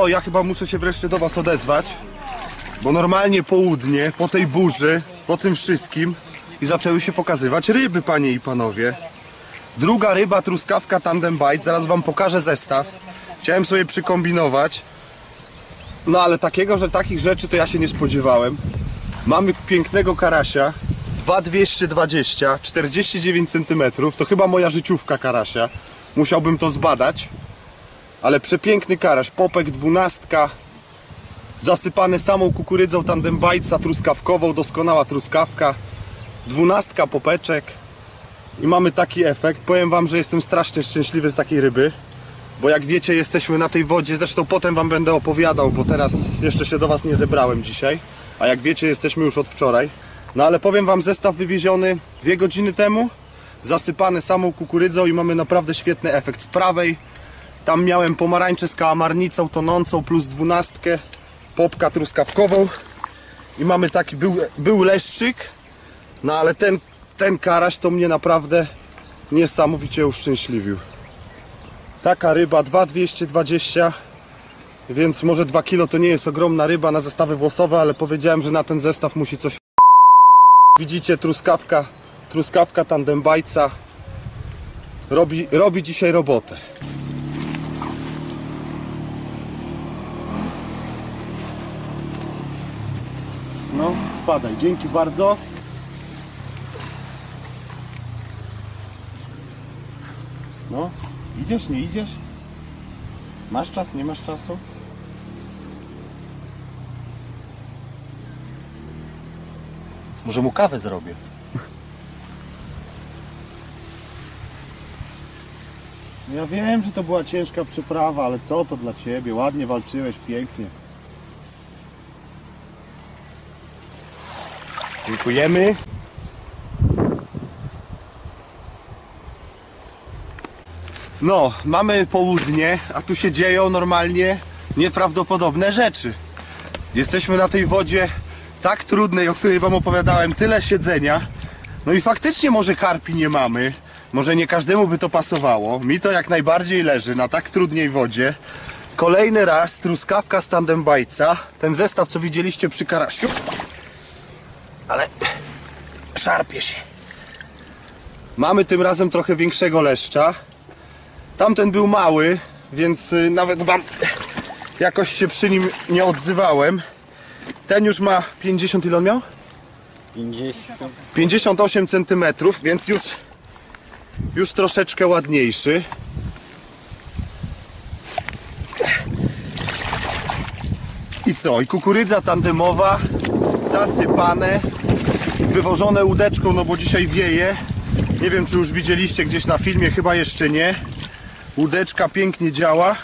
co, ja chyba muszę się wreszcie do was odezwać, bo normalnie południe, po tej burzy, po tym wszystkim i zaczęły się pokazywać ryby, panie i panowie. Druga ryba, truskawka Tandem Bite, zaraz wam pokażę zestaw. Chciałem sobie przykombinować, no ale takich rzeczy to ja się nie spodziewałem. Mamy pięknego karasia, 2,220, 49 cm, to chyba moja życiówka karasia. Musiałbym to zbadać. Ale przepiękny karaś, popek 12, zasypany samą kukurydzą Tandem Bitesa truskawkową, doskonała truskawka, 12 popeczek i mamy taki efekt. Powiem wam, że jestem strasznie szczęśliwy z takiej ryby, bo jak wiecie, jesteśmy na tej wodzie, zresztą potem wam będę opowiadał, bo teraz jeszcze się do was nie zebrałem dzisiaj, a jak wiecie, jesteśmy już od wczoraj. No ale powiem wam, zestaw wywieziony 2 godziny temu, zasypany samą kukurydzą i mamy naprawdę świetny efekt. Z prawej tam miałem pomarańcze z kałamarnicą tonącą plus 12, popka truskawkową i mamy taki, był leszczyk, no ale ten karaś to mnie naprawdę niesamowicie uszczęśliwił. Taka ryba 2,220, więc może 2 kg to nie jest ogromna ryba na zestawy włosowe, ale powiedziałem, że na ten zestaw musi coś. Widzicie, truskawka Tandem Bitesa robi dzisiaj robotę. No, spadaj, dzięki bardzo. No, idziesz, nie idziesz? Masz czas, nie masz czasu? Może mu kawę zrobię. Ja wiem, że to była ciężka przyprawa, ale co to dla ciebie? Ładnie walczyłeś, pięknie. Dziękujemy. No, mamy południe, a tu się dzieją normalnie nieprawdopodobne rzeczy. Jesteśmy na tej wodzie tak trudnej, o której wam opowiadałem, tyle siedzenia. No i faktycznie może karpi nie mamy, może nie każdemu by to pasowało. Mi to jak najbardziej leży na tak trudnej wodzie. Kolejny raz truskawka z Tandem Bitesa, ten zestaw co widzieliście przy karasiu. Ale szarpie się. Mamy tym razem trochę większego leszcza. Tamten był mały, więc nawet wam jakoś się przy nim nie odzywałem. Ten już ma 50, ile on miał? 58 cm, więc już troszeczkę ładniejszy. I co? I kukurydza tandemowa, zasypane, wywożone łódeczką, no bo dzisiaj wieje. Nie wiem, czy już widzieliście gdzieś na filmie, chyba jeszcze nie. Łódeczka pięknie działa.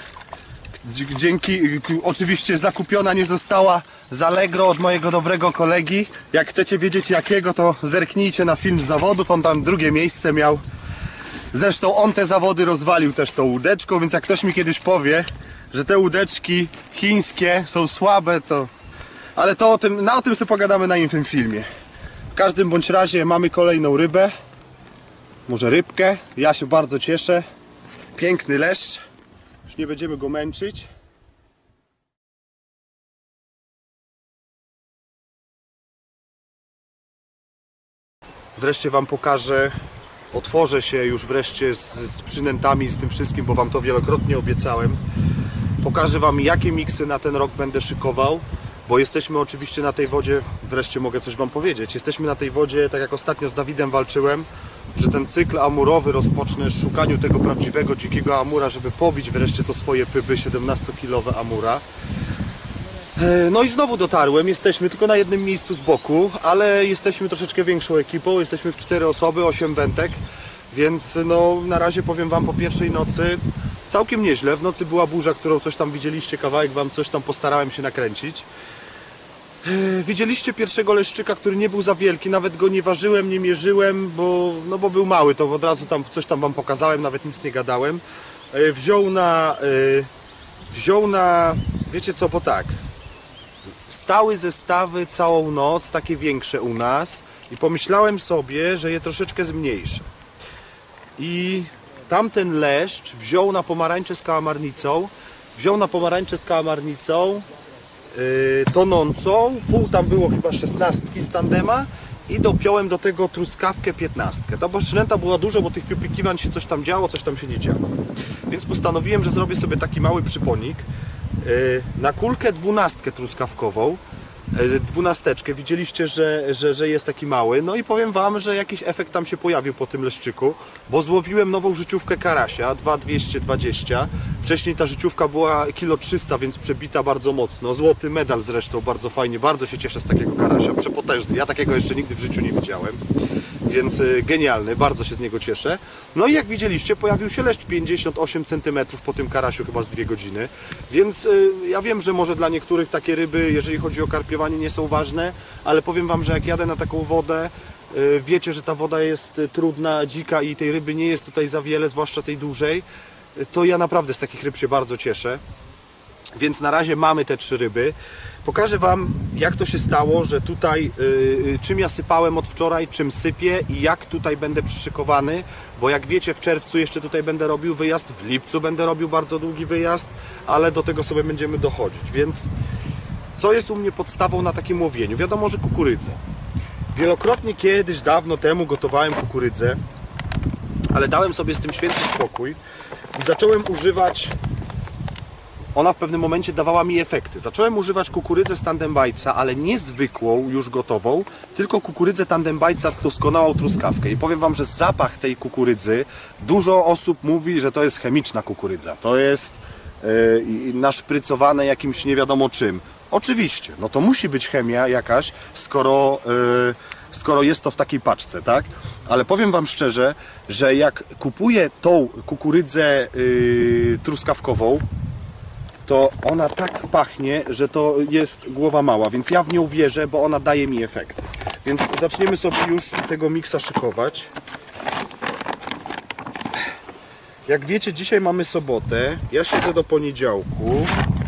Oczywiście zakupiona nie została z Allegro od mojego dobrego kolegi. Jak chcecie wiedzieć jakiego, to zerknijcie na film z zawodów, on tam 2. miejsce miał. Zresztą on te zawody rozwalił też tą łódeczką, więc jak ktoś mi kiedyś powie, że te łódeczki chińskie są słabe, to... Ale to o tym sobie pogadamy na innym filmie. W każdym bądź razie mamy kolejną rybę. Może rybkę. Ja się bardzo cieszę. Piękny leszcz. Już nie będziemy go męczyć. Wreszcie wam pokażę, otworzę się już wreszcie z przynętami, z tym wszystkim, bo wam to wielokrotnie obiecałem. Pokażę wam, jakie miksy na ten rok będę szykował, bo jesteśmy oczywiście na tej wodzie, wreszcie mogę coś wam powiedzieć, jesteśmy na tej wodzie, tak jak ostatnio z Dawidem walczyłem, że ten cykl amurowy rozpocznę w szukaniu tego prawdziwego dzikiego amura, żeby pobić wreszcie to swoje pyby 17-kilowe amura. No i znowu dotarłem, jesteśmy tylko na jednym miejscu z boku, ale jesteśmy troszeczkę większą ekipą, jesteśmy w 4 osoby, 8 wędek, więc no na razie powiem wam po pierwszej nocy całkiem nieźle. W nocy była burza, którą coś tam widzieliście, kawałek wam coś tam postarałem się nakręcić. Widzieliście pierwszego leszczyka, który nie był za wielki, nawet go nie ważyłem, nie mierzyłem, bo był mały, to od razu tam coś tam wam pokazałem, nawet nic nie gadałem. Wziął na, wiecie co, bo tak, stały zestawy całą noc, takie większe u nas i pomyślałem sobie, że je troszeczkę zmniejszę. I tamten leszcz wziął na pomarańcze z kałamarnicą, wziął na pomarańcze z kałamarnicą, tonącą, pół tam było chyba 16 z tandema i dopiąłem do tego truskawkę 15. Ta przynęta była duża, bo tych piupikiwań się coś tam działo, coś tam się nie działo. Więc postanowiłem, że zrobię sobie taki mały przyponik na kulkę 12 truskawkową. 12. Widzieliście, że jest taki mały. No i powiem wam, że jakiś efekt tam się pojawił po tym leszczyku, bo złowiłem nową życiówkę karasia 2,220. Wcześniej ta życiówka była 1,3 kg, więc przebita bardzo mocno. Złoty medal zresztą, bardzo fajnie, bardzo się cieszę z takiego karasia, przepotężny. Ja takiego jeszcze nigdy w życiu nie widziałem, więc genialny, bardzo się z niego cieszę. No i jak widzieliście, pojawił się leszcz 58 cm po tym karasiu chyba z 2 godziny, więc ja wiem, że może dla niektórych takie ryby, jeżeli chodzi o karpiowanie, nie są ważne, ale powiem wam, że jak jadę na taką wodę, wiecie, że ta woda jest trudna, dzika i tej ryby nie jest tutaj za wiele, zwłaszcza tej dużej, to ja naprawdę z takich ryb się bardzo cieszę. Więc na razie mamy te 3 ryby. Pokażę wam, jak to się stało, że tutaj czym ja sypałem od wczoraj, czym sypię i jak tutaj będę przyszykowany, bo jak wiecie, w czerwcu jeszcze tutaj będę robił wyjazd, w lipcu będę robił bardzo długi wyjazd, ale do tego sobie będziemy dochodzić. Więc co jest u mnie podstawą na takim łowieniu? Wiadomo, że kukurydza. Wielokrotnie kiedyś, dawno temu gotowałem kukurydzę, ale dałem sobie z tym święty spokój i zacząłem używać. Ona w pewnym momencie dawała mi efekty. Zacząłem używać kukurydzę z Tandem Bytesa, ale nie zwykłą, już gotową, tylko kukurydzę Tandem Bytesa, doskonałą truskawkę. I powiem wam, że zapach tej kukurydzy, dużo osób mówi, że to jest chemiczna kukurydza. To jest naszprycowane jakimś nie wiadomo czym. Oczywiście, no to musi być chemia jakaś, skoro jest to w takiej paczce, tak? Ale powiem wam szczerze, że jak kupuję tą kukurydzę truskawkową, to ona tak pachnie, że to jest głowa mała, więc ja w nią wierzę, bo ona daje mi efekt. Więc zaczniemy sobie już tego miksa szykować. Jak wiecie, dzisiaj mamy sobotę, ja siedzę do poniedziałku.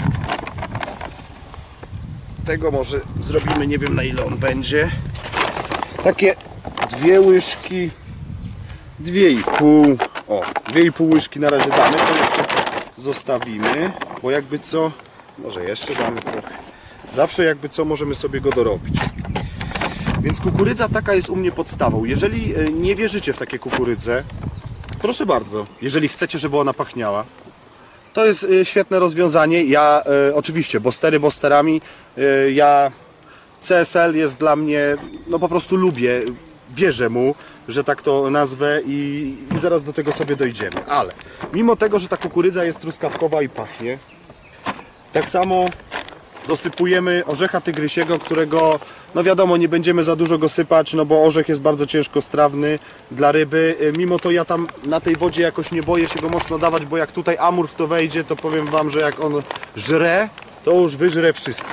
Tego może zrobimy, nie wiem na ile on będzie. Takie 2 łyżki, 2,5. O, 2,5 łyżki na razie damy, to jeszcze zostawimy, bo jakby co, może jeszcze damy trochę. Zawsze jakby co możemy sobie go dorobić. Więc kukurydza taka jest u mnie podstawą. Jeżeli nie wierzycie w takie kukurydze, proszę bardzo, jeżeli chcecie, żeby ona pachniała, to jest świetne rozwiązanie. Ja oczywiście bostery bosterami, ja CSL jest dla mnie, no po prostu lubię, wierzę mu, że tak to nazwę i zaraz do tego sobie dojdziemy. Ale mimo tego, że ta kukurydza jest truskawkowa i pachnie, tak samo dosypujemy orzecha tygrysiego, którego, no wiadomo, nie będziemy za dużo go sypać, no bo orzech jest bardzo ciężkostrawny dla ryby. Mimo to ja tam na tej wodzie jakoś nie boję się go mocno dawać, bo jak tutaj amur w to wejdzie, to powiem wam, że jak on żre, to już wyżre wszystko.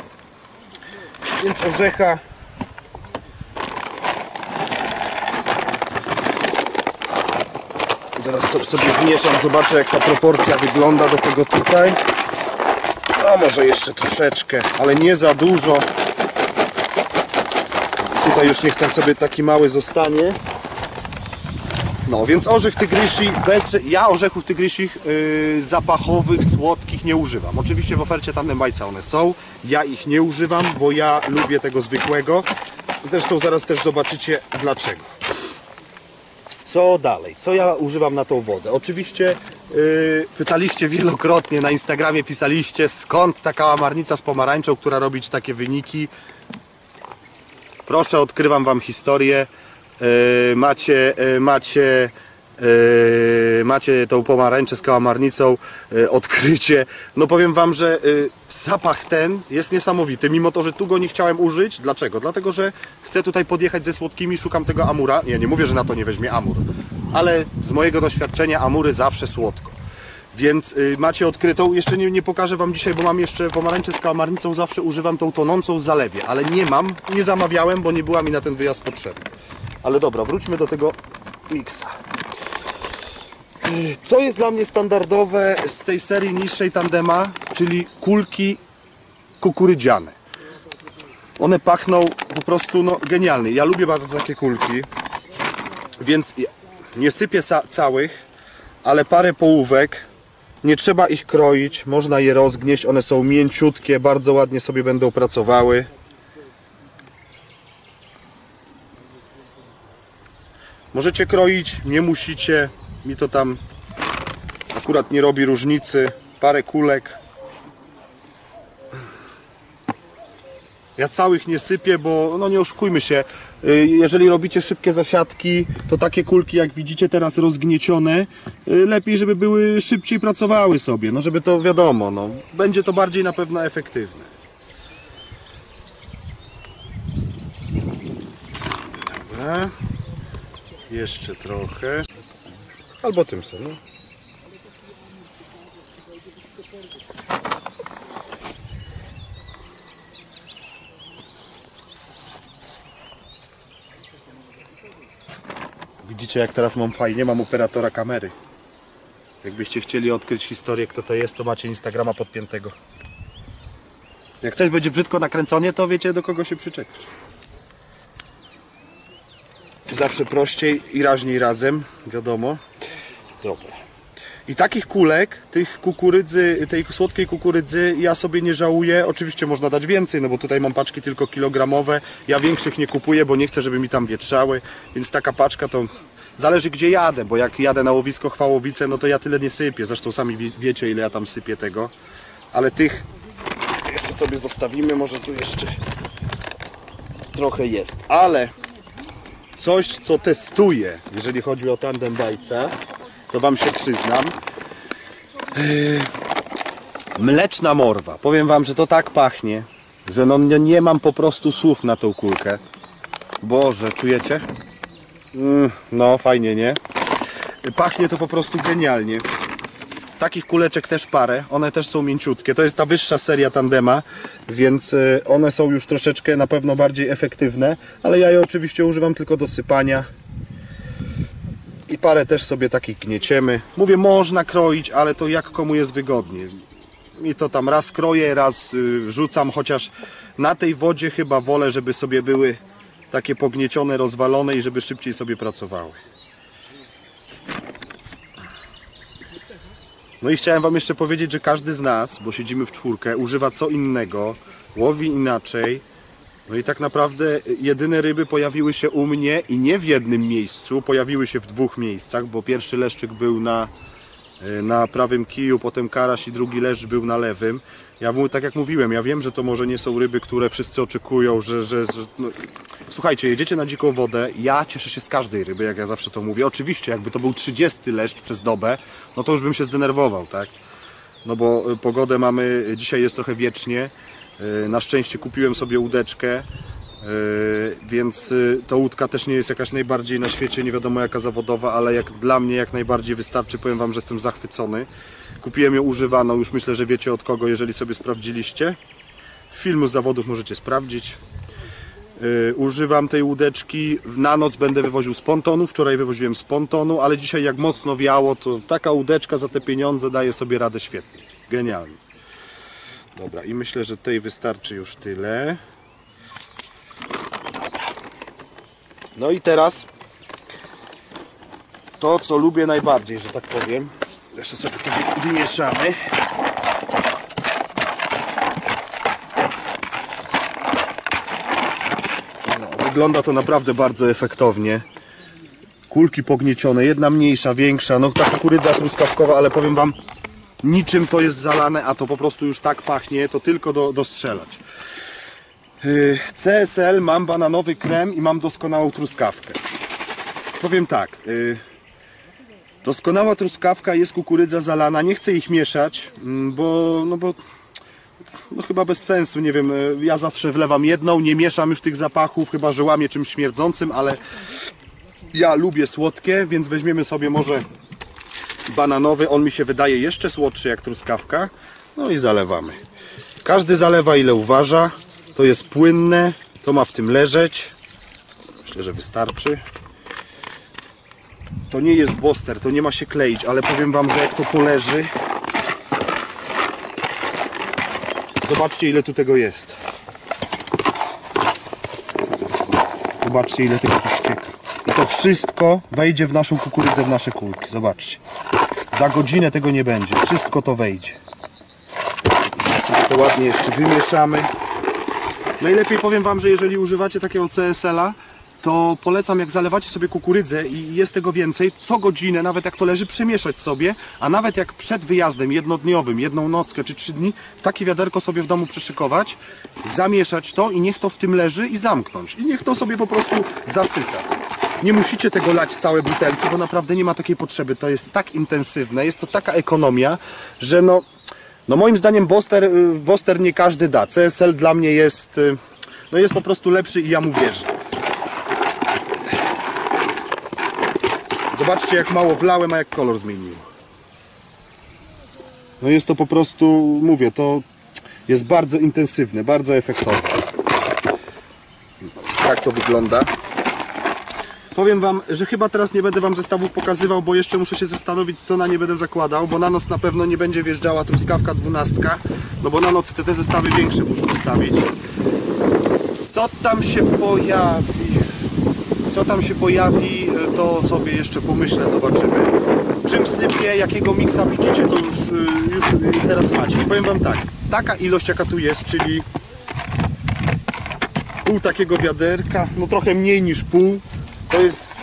Więc orzecha zaraz to sobie zmieszam, zobaczę jak ta proporcja wygląda do tego tutaj. No może jeszcze troszeczkę, ale nie za dużo. Tutaj już niech ten sobie taki mały zostanie. No więc orzech tygrysi, ja orzechów tygrysich zapachowych, słodkich nie używam. Oczywiście w ofercie Tandem Bytesa one są, ja ich nie używam, bo ja lubię tego zwykłego. Zresztą zaraz też zobaczycie dlaczego. Co dalej? Co ja używam na tą wodę? Oczywiście pytaliście wielokrotnie, na Instagramie pisaliście, skąd ta kałamarnica z pomarańczą, która robi takie wyniki. Proszę, odkrywam wam historię. Macie tą pomarańczę z kałamarnicą, odkrycie. No powiem wam, że zapach ten jest niesamowity, mimo to, że tu go nie chciałem użyć. Dlaczego? Dlatego, że chcę tutaj podjechać ze słodkimi, szukam tego amura. Ja nie mówię, że na to nie weźmie amur, ale z mojego doświadczenia amury zawsze słodko. Więc macie odkrytą, jeszcze nie pokażę wam dzisiaj, bo mam jeszcze pomarańczę z kałamarnicą, zawsze używam tą tonącą w zalewie, ale nie mam, nie zamawiałem, bo nie była mi na ten wyjazd potrzebna. Ale dobra, wróćmy do tego miksa. Co jest dla mnie standardowe z tej serii niższej Tandema, czyli kulki kukurydziane. One pachną po prostu no, genialnie. Ja lubię bardzo takie kulki, więc nie sypię całych, ale parę połówek Nie trzeba ich kroić, można je rozgnieść, one są mięciutkie, bardzo ładnie sobie będą pracowały. Możecie kroić, nie musicie, mi to tam akurat nie robi różnicy. Parę kulek. Ja całych nie sypię, bo no nie oszukujmy się, jeżeli robicie szybkie zasiadki, to takie kulki jak widzicie teraz rozgniecione, lepiej żeby były szybciej pracowały sobie, no żeby to wiadomo, no będzie to bardziej na pewno efektywne. Dobra, jeszcze trochę, albo tym sobie, no. Widzicie jak teraz mam fajnie, mam operatora kamery. Jakbyście chcieli odkryć historię kto to jest, to macie Instagrama podpiętego. Jak coś będzie brzydko nakręcone, to wiecie do kogo się przyczepić. Zawsze prościej i raźniej razem, wiadomo. Dobra. I takich kulek, tych kukurydzy, tej słodkiej kukurydzy ja sobie nie żałuję. Oczywiście można dać więcej, no bo tutaj mam paczki tylko kilogramowe. Ja większych nie kupuję, bo nie chcę, żeby mi tam wietrzały. Więc taka paczka to zależy gdzie jadę, bo jak jadę na łowisko Chwałowice, no to ja tyle nie sypię. Zresztą sami wiecie ile ja tam sypię tego. Ale tych jeszcze sobie zostawimy, może tu jeszcze trochę jest. Ale coś co testuję, jeżeli chodzi o tandem bajca, to wam się przyznam. Mleczna morwa. Powiem wam, że to tak pachnie, że no nie mam po prostu słów na tą kulkę. Boże, czujecie? No fajnie, nie? Pachnie to po prostu genialnie. Takich kuleczek też parę, one też są mięciutkie. To jest ta wyższa seria tandema, więc one są już troszeczkę na pewno bardziej efektywne, ale ja je oczywiście używam tylko do sypania. I parę też sobie takich gnieciemy. Mówię, można kroić, ale to jak komu jest wygodnie. I to tam raz kroję, raz rzucam, chociaż na tej wodzie chyba wolę, żeby sobie były takie pogniecione, rozwalone i żeby szybciej sobie pracowały. No i chciałem wam jeszcze powiedzieć, że każdy z nas, bo siedzimy w czwórkę, używa co innego, łowi inaczej. No i tak naprawdę jedyne ryby pojawiły się u mnie i nie w jednym miejscu, pojawiły się w dwóch miejscach, bo pierwszy leszczyk był na prawym kiju, potem karaś i drugi leszcz był na lewym. Ja tak jak mówiłem, ja wiem, że to może nie są ryby, które wszyscy oczekują, że no. Słuchajcie, jedziecie na dziką wodę, ja cieszę się z każdej ryby, jak ja zawsze to mówię. Oczywiście, jakby to był 30 leszcz przez dobę, no to już bym się zdenerwował, tak? No bo pogodę mamy, dzisiaj jest trochę wiecznie. Na szczęście kupiłem sobie łódeczkę, więc ta łódka też nie jest jakaś najbardziej na świecie, nie wiadomo jaka zawodowa, ale jak dla mnie jak najbardziej wystarczy. Powiem wam, że jestem zachwycony. Kupiłem ją używaną, już myślę, że wiecie od kogo, jeżeli sobie sprawdziliście. Filmu z zawodów możecie sprawdzić. Używam tej łódeczki, na noc będę wywoził z pontonu, wczoraj wywoziłem z pontonu, ale dzisiaj jak mocno wiało, to taka łódeczka za te pieniądze daje sobie radę świetnie, genialnie. Dobra, i myślę, że tej wystarczy już tyle. Dobra. No i teraz to, co lubię najbardziej, że tak powiem. Jeszcze sobie to wymieszamy. No, wygląda to naprawdę bardzo efektownie. Kulki pogniecione, jedna mniejsza, większa. No ta kukurydza truskawkowa, ale powiem wam, niczym to jest zalane, a to po prostu już tak pachnie, to tylko dostrzelać. CSL, mam bananowy krem i mam doskonałą truskawkę. Powiem tak, doskonała truskawka jest kukurydza zalana, nie chcę ich mieszać, bo chyba bez sensu, nie wiem, ja zawsze wlewam jedną, nie mieszam już tych zapachów, chyba że łamię czymś śmierdzącym, ale ja lubię słodkie, więc weźmiemy sobie może bananowy, on mi się wydaje jeszcze słodszy jak truskawka. No i zalewamy. Każdy zalewa ile uważa. To jest płynne, to ma w tym leżeć. Myślę, że wystarczy. To nie jest boster, to nie ma się kleić, ale powiem wam, że jak to poleży, zobaczcie ile tu tego jest. Zobaczcie ile tego tu ścieka. I to wszystko wejdzie w naszą kukurydzę, w nasze kulki. Zobaczcie. Za godzinę tego nie będzie. Wszystko to wejdzie. Sobie to ładnie jeszcze wymieszamy. Najlepiej powiem Wam, że jeżeli używacie takiego CSL-a, to polecam, jak zalewacie sobie kukurydzę i jest tego więcej, co godzinę, nawet jak to leży, przemieszać sobie, a nawet jak przed wyjazdem jednodniowym, jedną nockę czy 3 dni, w takie wiaderko sobie w domu przyszykować, zamieszać to i niech to w tym leży i zamknąć. I niech to sobie po prostu zasysa. Nie musicie tego lać całe butelki, bo naprawdę nie ma takiej potrzeby. To jest tak intensywne, jest to taka ekonomia, że no moim zdaniem Boster nie każdy da. CSL dla mnie jest, no jest po prostu lepszy i ja mu wierzę. Zobaczcie, jak mało wlałem, a jak kolor zmieniło. No jest to po prostu, mówię, to jest bardzo intensywne, bardzo efektowne. Tak to wygląda. Powiem Wam, że chyba teraz nie będę Wam zestawów pokazywał, bo jeszcze muszę się zastanowić, co na nie będę zakładał, bo na noc na pewno nie będzie wjeżdżała truskawka 12, no bo na noc te zestawy większe muszę postawić. Co tam się pojawi, to sobie jeszcze pomyślę, zobaczymy. Czym sypię, jakiego miksa widzicie, to już teraz macie. I powiem Wam tak, taka ilość jaka tu jest, czyli pół takiego wiaderka, no trochę mniej niż pół, to jest...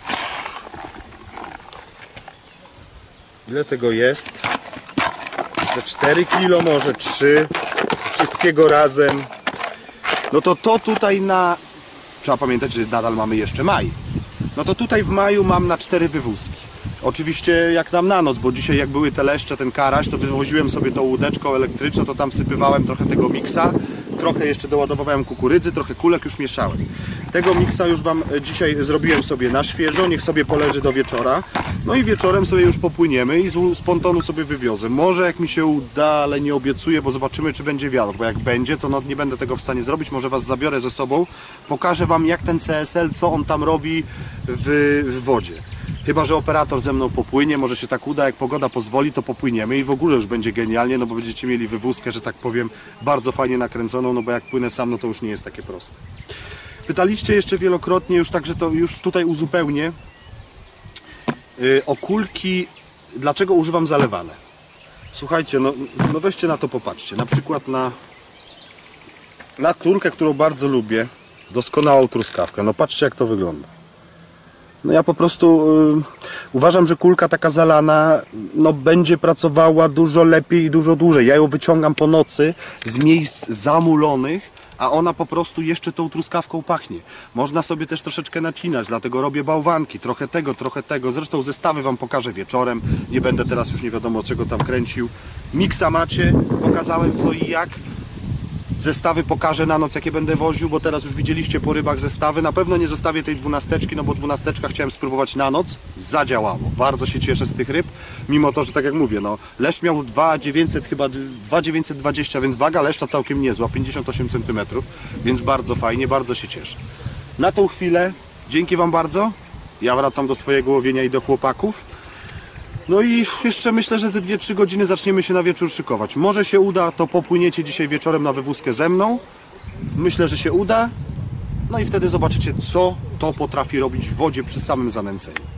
Ile tego jest? Ze 4 kg, może 3, wszystkiego razem. No to tutaj trzeba pamiętać, że nadal mamy jeszcze maj. No to tutaj w maju mam na 4 wywózki. Oczywiście jak nam na noc, bo dzisiaj jak były te leszcze, ten karaś, to wywoziłem sobie tą łódeczką elektryczną, to tam sypywałem trochę tego miksa, trochę jeszcze doładowałem kukurydzy, trochę kulek już mieszałem. Tego miksa już Wam dzisiaj zrobiłem sobie na świeżo, niech sobie poleży do wieczora. No i wieczorem sobie już popłyniemy i z pontonu sobie wywiozę. Może jak mi się uda, ale nie obiecuję, bo zobaczymy, czy będzie wiatr, bo jak będzie, to no, nie będę tego w stanie zrobić. Może Was zabiorę ze sobą, pokażę Wam, jak ten CSL, co on tam robi w wodzie. Chyba że operator ze mną popłynie, może się tak uda, jak pogoda pozwoli, to popłyniemy i w ogóle już będzie genialnie, no bo będziecie mieli wywózkę, że tak powiem, bardzo fajnie nakręconą, no bo jak płynę sam, no to już nie jest takie proste. Pytaliście jeszcze wielokrotnie, już także to już tutaj uzupełnię, o kulki, dlaczego używam zalewane. Słuchajcie, no weźcie na to, popatrzcie, na przykład na kulkę, którą bardzo lubię, doskonałą truskawkę, no patrzcie, jak to wygląda. No ja po prostu uważam, że kulka taka zalana no, będzie pracowała dużo lepiej i dużo dłużej. Ja ją wyciągam po nocy z miejsc zamulonych, a ona po prostu jeszcze tą truskawką pachnie. Można sobie też troszeczkę nacinać, dlatego robię bałwanki, trochę tego. Zresztą zestawy Wam pokażę wieczorem. Nie będę teraz już nie wiadomo czego tam kręcił. Miksa macie, pokazałem co i jak. Zestawy pokażę na noc, jakie będę woził, bo teraz już widzieliście po rybach zestawy. Na pewno nie zostawię tej 12, no bo 12 chciałem spróbować na noc. Zadziałało. Bardzo się cieszę z tych ryb, mimo to, że tak jak mówię, no leszcz miał 2,900 chyba 2,920, więc waga leszcza całkiem niezła, 58 cm, więc bardzo fajnie, bardzo się cieszę. Na tą chwilę dzięki Wam bardzo. Ja wracam do swojego łowienia i do chłopaków. No i jeszcze myślę, że ze 2-3 godziny zaczniemy się na wieczór szykować. Może się uda, to popłyniecie dzisiaj wieczorem na wywózkę ze mną. Myślę, że się uda. No i wtedy zobaczycie, co to potrafi robić w wodzie przy samym zanęceniu.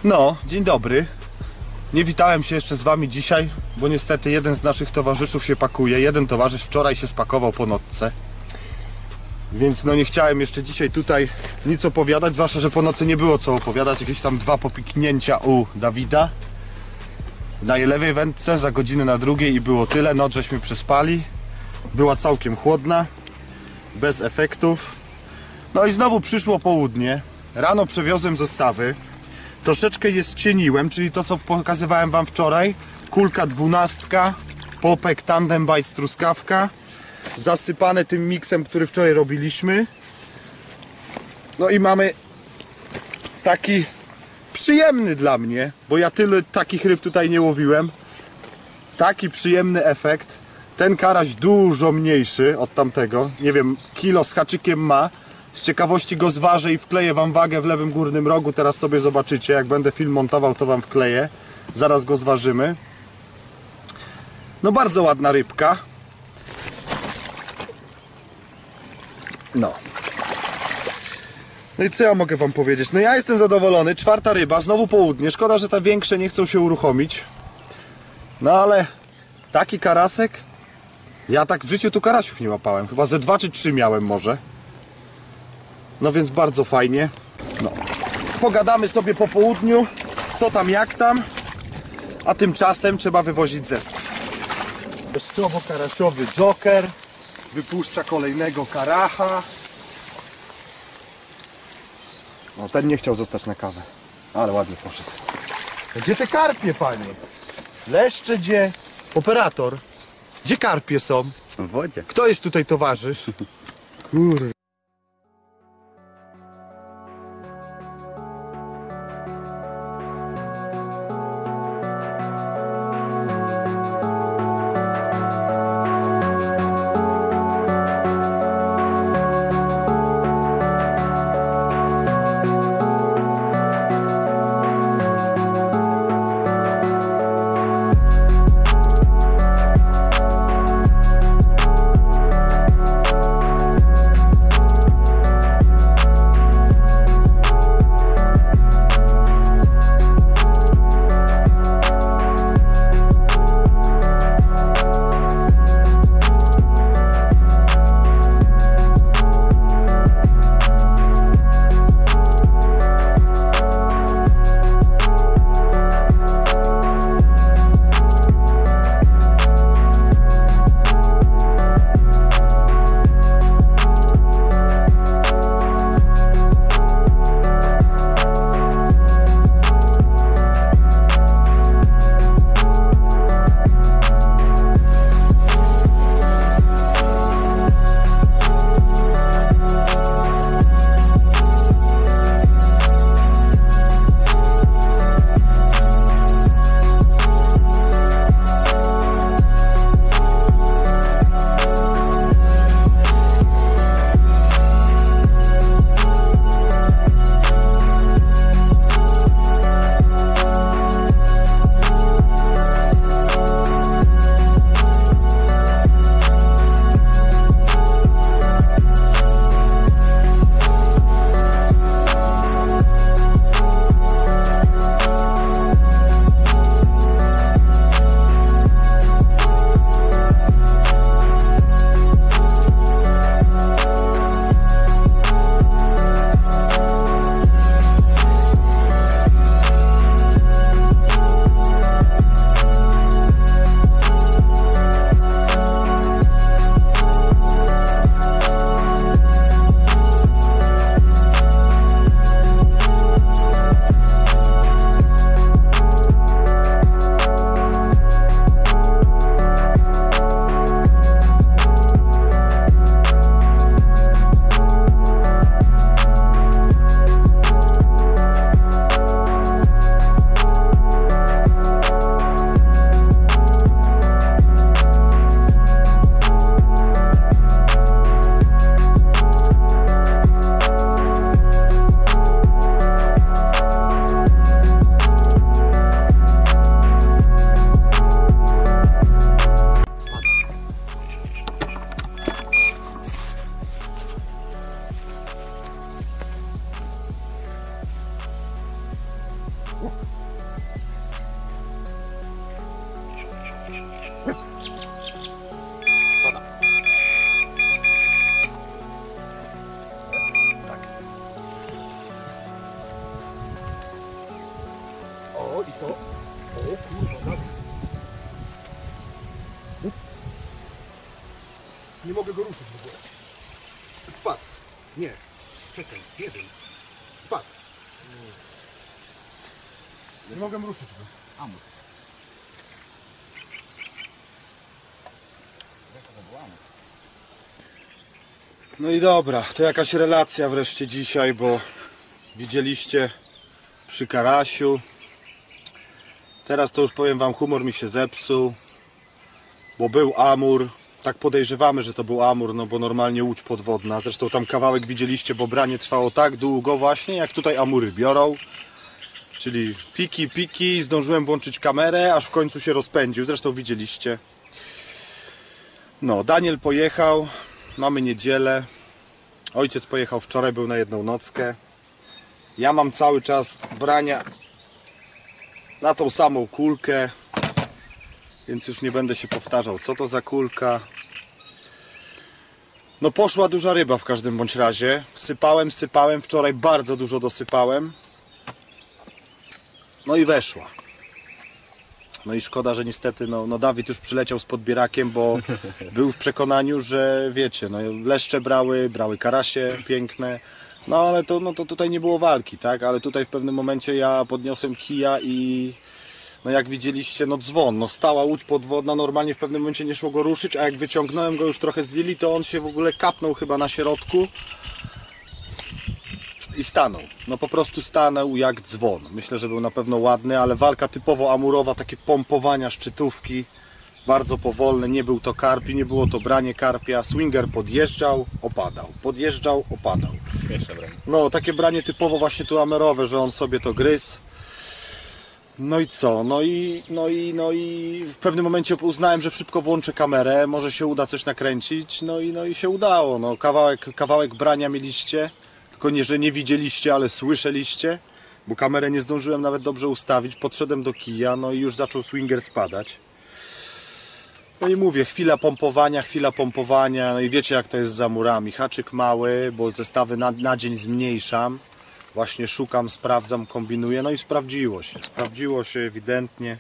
No, dzień dobry. Nie witałem się jeszcze z wami dzisiaj, bo niestety jeden z naszych towarzyszów się pakuje. Jeden towarzysz wczoraj się spakował po nocce. Więc no nie chciałem jeszcze dzisiaj tutaj nic opowiadać, zwłaszcza, że po nocy nie było co opowiadać. Jakieś tam 2 popiknięcia u Dawida na jej lewej wędce za godzinę na drugiej i było tyle. Noc żeśmy przespali. Była całkiem chłodna, bez efektów. No i znowu przyszło południe. Rano przewiozłem zestawy. Troszeczkę je ścieniłem, czyli to co pokazywałem wam wczoraj. Kulka 12, popek Tandem Bites truskawka. Zasypane tym miksem, który wczoraj robiliśmy. No i mamy taki przyjemny dla mnie, bo ja tyle takich ryb tutaj nie łowiłem. Taki przyjemny efekt. Ten karaś dużo mniejszy od tamtego. Nie wiem, kilo z haczykiem ma. Z ciekawości go zważę i wkleję wam wagę w lewym górnym rogu. Teraz sobie zobaczycie, jak będę film montował, to wam wkleję. Zaraz go zważymy. No bardzo ładna rybka. No. No i co ja mogę wam powiedzieć? No ja jestem zadowolony. 4. ryba, znowu południe. Szkoda, że te większe nie chcą się uruchomić. No ale taki karasek. Ja tak w życiu tu karasiów nie łapałem. Chyba ze 2 czy 3 miałem może. No więc bardzo fajnie. No. Pogadamy sobie po południu. Co tam, jak tam. A tymczasem trzeba wywozić zestaw. Deszczowo-karasiowy Joker. Wypuszcza kolejnego karacha. No ten nie chciał zostać na kawę. Ale ładnie poszedł. Gdzie te karpie, panie? Leszcze gdzie? Operator. Gdzie karpie są? W wodzie. Kto jest tutaj towarzysz? Kurde. Spadł. Nie. Czekaj, jeden. Spadł. Nie mogę ruszyć go. Amur. No i dobra, to jakaś relacja wreszcie dzisiaj, bo widzieliście przy karasiu. Teraz to już powiem wam, humor mi się zepsuł, bo był amur. Tak podejrzewamy, że to był amur, no bo normalnie łódź podwodna. Zresztą tam kawałek widzieliście, bo branie trwało tak długo właśnie, jak tutaj amury biorą. Czyli piki, zdążyłem włączyć kamerę, aż w końcu się rozpędził. Zresztą widzieliście. No, Daniel pojechał, mamy niedzielę. Ojciec pojechał wczoraj, był na jedną nockę. Ja mam cały czas brania na tą samą kulkę, więc już nie będę się powtarzał, co to za kulka. No poszła duża ryba w każdym bądź razie. Sypałem, wczoraj bardzo dużo dosypałem. No i weszła. No i szkoda, że niestety no Dawid już przyleciał z podbierakiem, bo był w przekonaniu, że wiecie, no leszcze brały karasie piękne. No ale to tutaj nie było walki, tak? Ale tutaj w pewnym momencie ja podniosłem kija i no jak widzieliście, no dzwon, no stała łódź podwodna, normalnie w pewnym momencie nie szło go ruszyć, a jak wyciągnąłem go już trochę z lili, to on się w ogóle kapnął chyba na środku i stanął. No po prostu stanął jak dzwon. Myślę, że był na pewno ładny, ale walka typowo amurowa, takie pompowania szczytówki, bardzo powolne, nie był to karpi, nie było to branie karpia. Swinger podjeżdżał, opadał. Śmieszne branie. No takie branie typowo właśnie tu amerowe, że on sobie to gryzł. No i co? No i w pewnym momencie uznałem, że szybko włączę kamerę, może się uda coś nakręcić, no i się udało. No, kawałek brania mieliście, tylko nie, że nie widzieliście, ale słyszeliście, bo kamerę nie zdążyłem nawet dobrze ustawić, podszedłem do kija, no i już zaczął swinger spadać. No i mówię, chwila pompowania, no i wiecie jak to jest z amurami, haczyk mały, bo zestawy na dzień zmniejszam. Właśnie szukam, sprawdzam, kombinuję, no i sprawdziło się ewidentnie,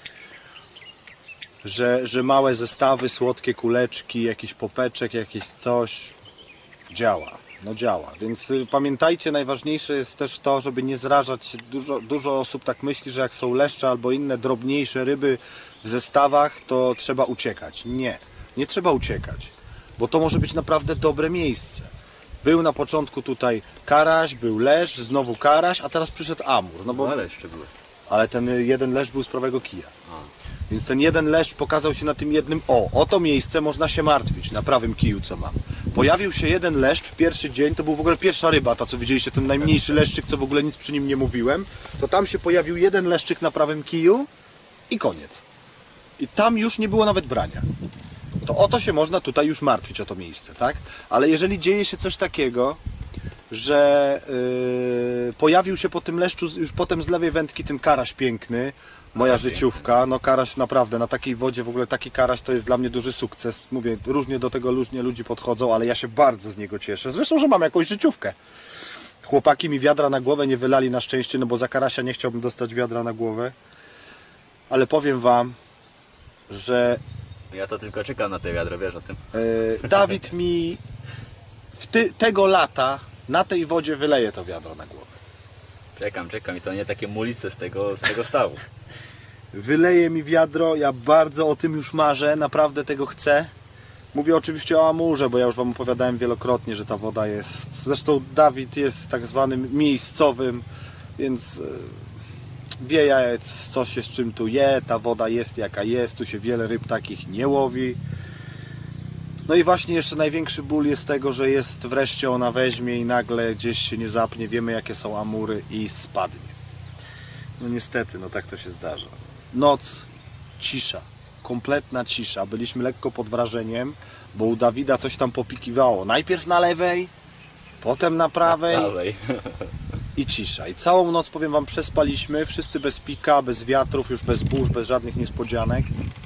że małe zestawy, słodkie kuleczki, jakiś popeczek, jakieś coś działa, więc pamiętajcie, najważniejsze jest też to, żeby nie zrażać, dużo osób tak myśli, że jak są leszcze albo inne drobniejsze ryby w zestawach, to trzeba uciekać. Nie trzeba uciekać, bo to może być naprawdę dobre miejsce. Był na początku tutaj karaś, był leszcz, znowu karaś, a teraz przyszedł amur. No bo, ale jeszcze były. ale ten jeden leszcz był z prawego kija. Więc ten jeden leszcz pokazał się na tym jednym. O to miejsce można się martwić, na prawym kiju co mam. Pojawił się jeden leszcz w pierwszy dzień, to był w ogóle pierwsza ryba, ta co widzieliście, ten najmniejszy leszczyk, co w ogóle nic przy nim nie mówiłem. To tam się pojawił jeden leszczyk na prawym kiju i koniec. I tam już nie było nawet brania. To o to się można tutaj już martwić, o to miejsce, tak? Ale jeżeli dzieje się coś takiego, że pojawił się po tym leszczu, już potem z lewej wędki ten karaś piękny, moja życiówka, no karaś naprawdę, na takiej wodzie w ogóle taki karaś to jest dla mnie duży sukces. Mówię, różnie do tego ludzi podchodzą, ale ja się bardzo z niego cieszę. Zresztą, że mam jakąś życiówkę. Chłopaki mi wiadra na głowę nie wylali na szczęście, no bo za karasia nie chciałbym dostać wiadra na głowę. Ale powiem wam, że Ja to tylko czekam na te wiadro, wiesz o tym. Dawid mi tego lata na tej wodzie wyleje to wiadro na głowę. Czekam i to nie takie mulice z tego stawu. Wyleje mi wiadro, ja bardzo o tym już marzę, naprawdę tego chcę. Mówię oczywiście o amurze, bo ja już wam opowiadałem wielokrotnie, że ta woda jest... Zresztą Dawid jest tak zwanym miejscowym, więc wie co się z czym tu je, ta woda jest jaka jest, tu się wiele ryb takich nie łowi. No i właśnie jeszcze największy ból jest tego, że jest wreszcie ona weźmie i nagle gdzieś się nie zapnie, wiemy jakie są amury i spadnie. No niestety, no tak to się zdarza. Noc, cisza, kompletna cisza. Byliśmy lekko pod wrażeniem, bo u Dawida coś tam popikiwało. Najpierw na lewej, potem na prawej i cisza. I całą noc, powiem wam, przespaliśmy, wszyscy bez pika, bez wiatrów, już bez burz, bez żadnych niespodzianek.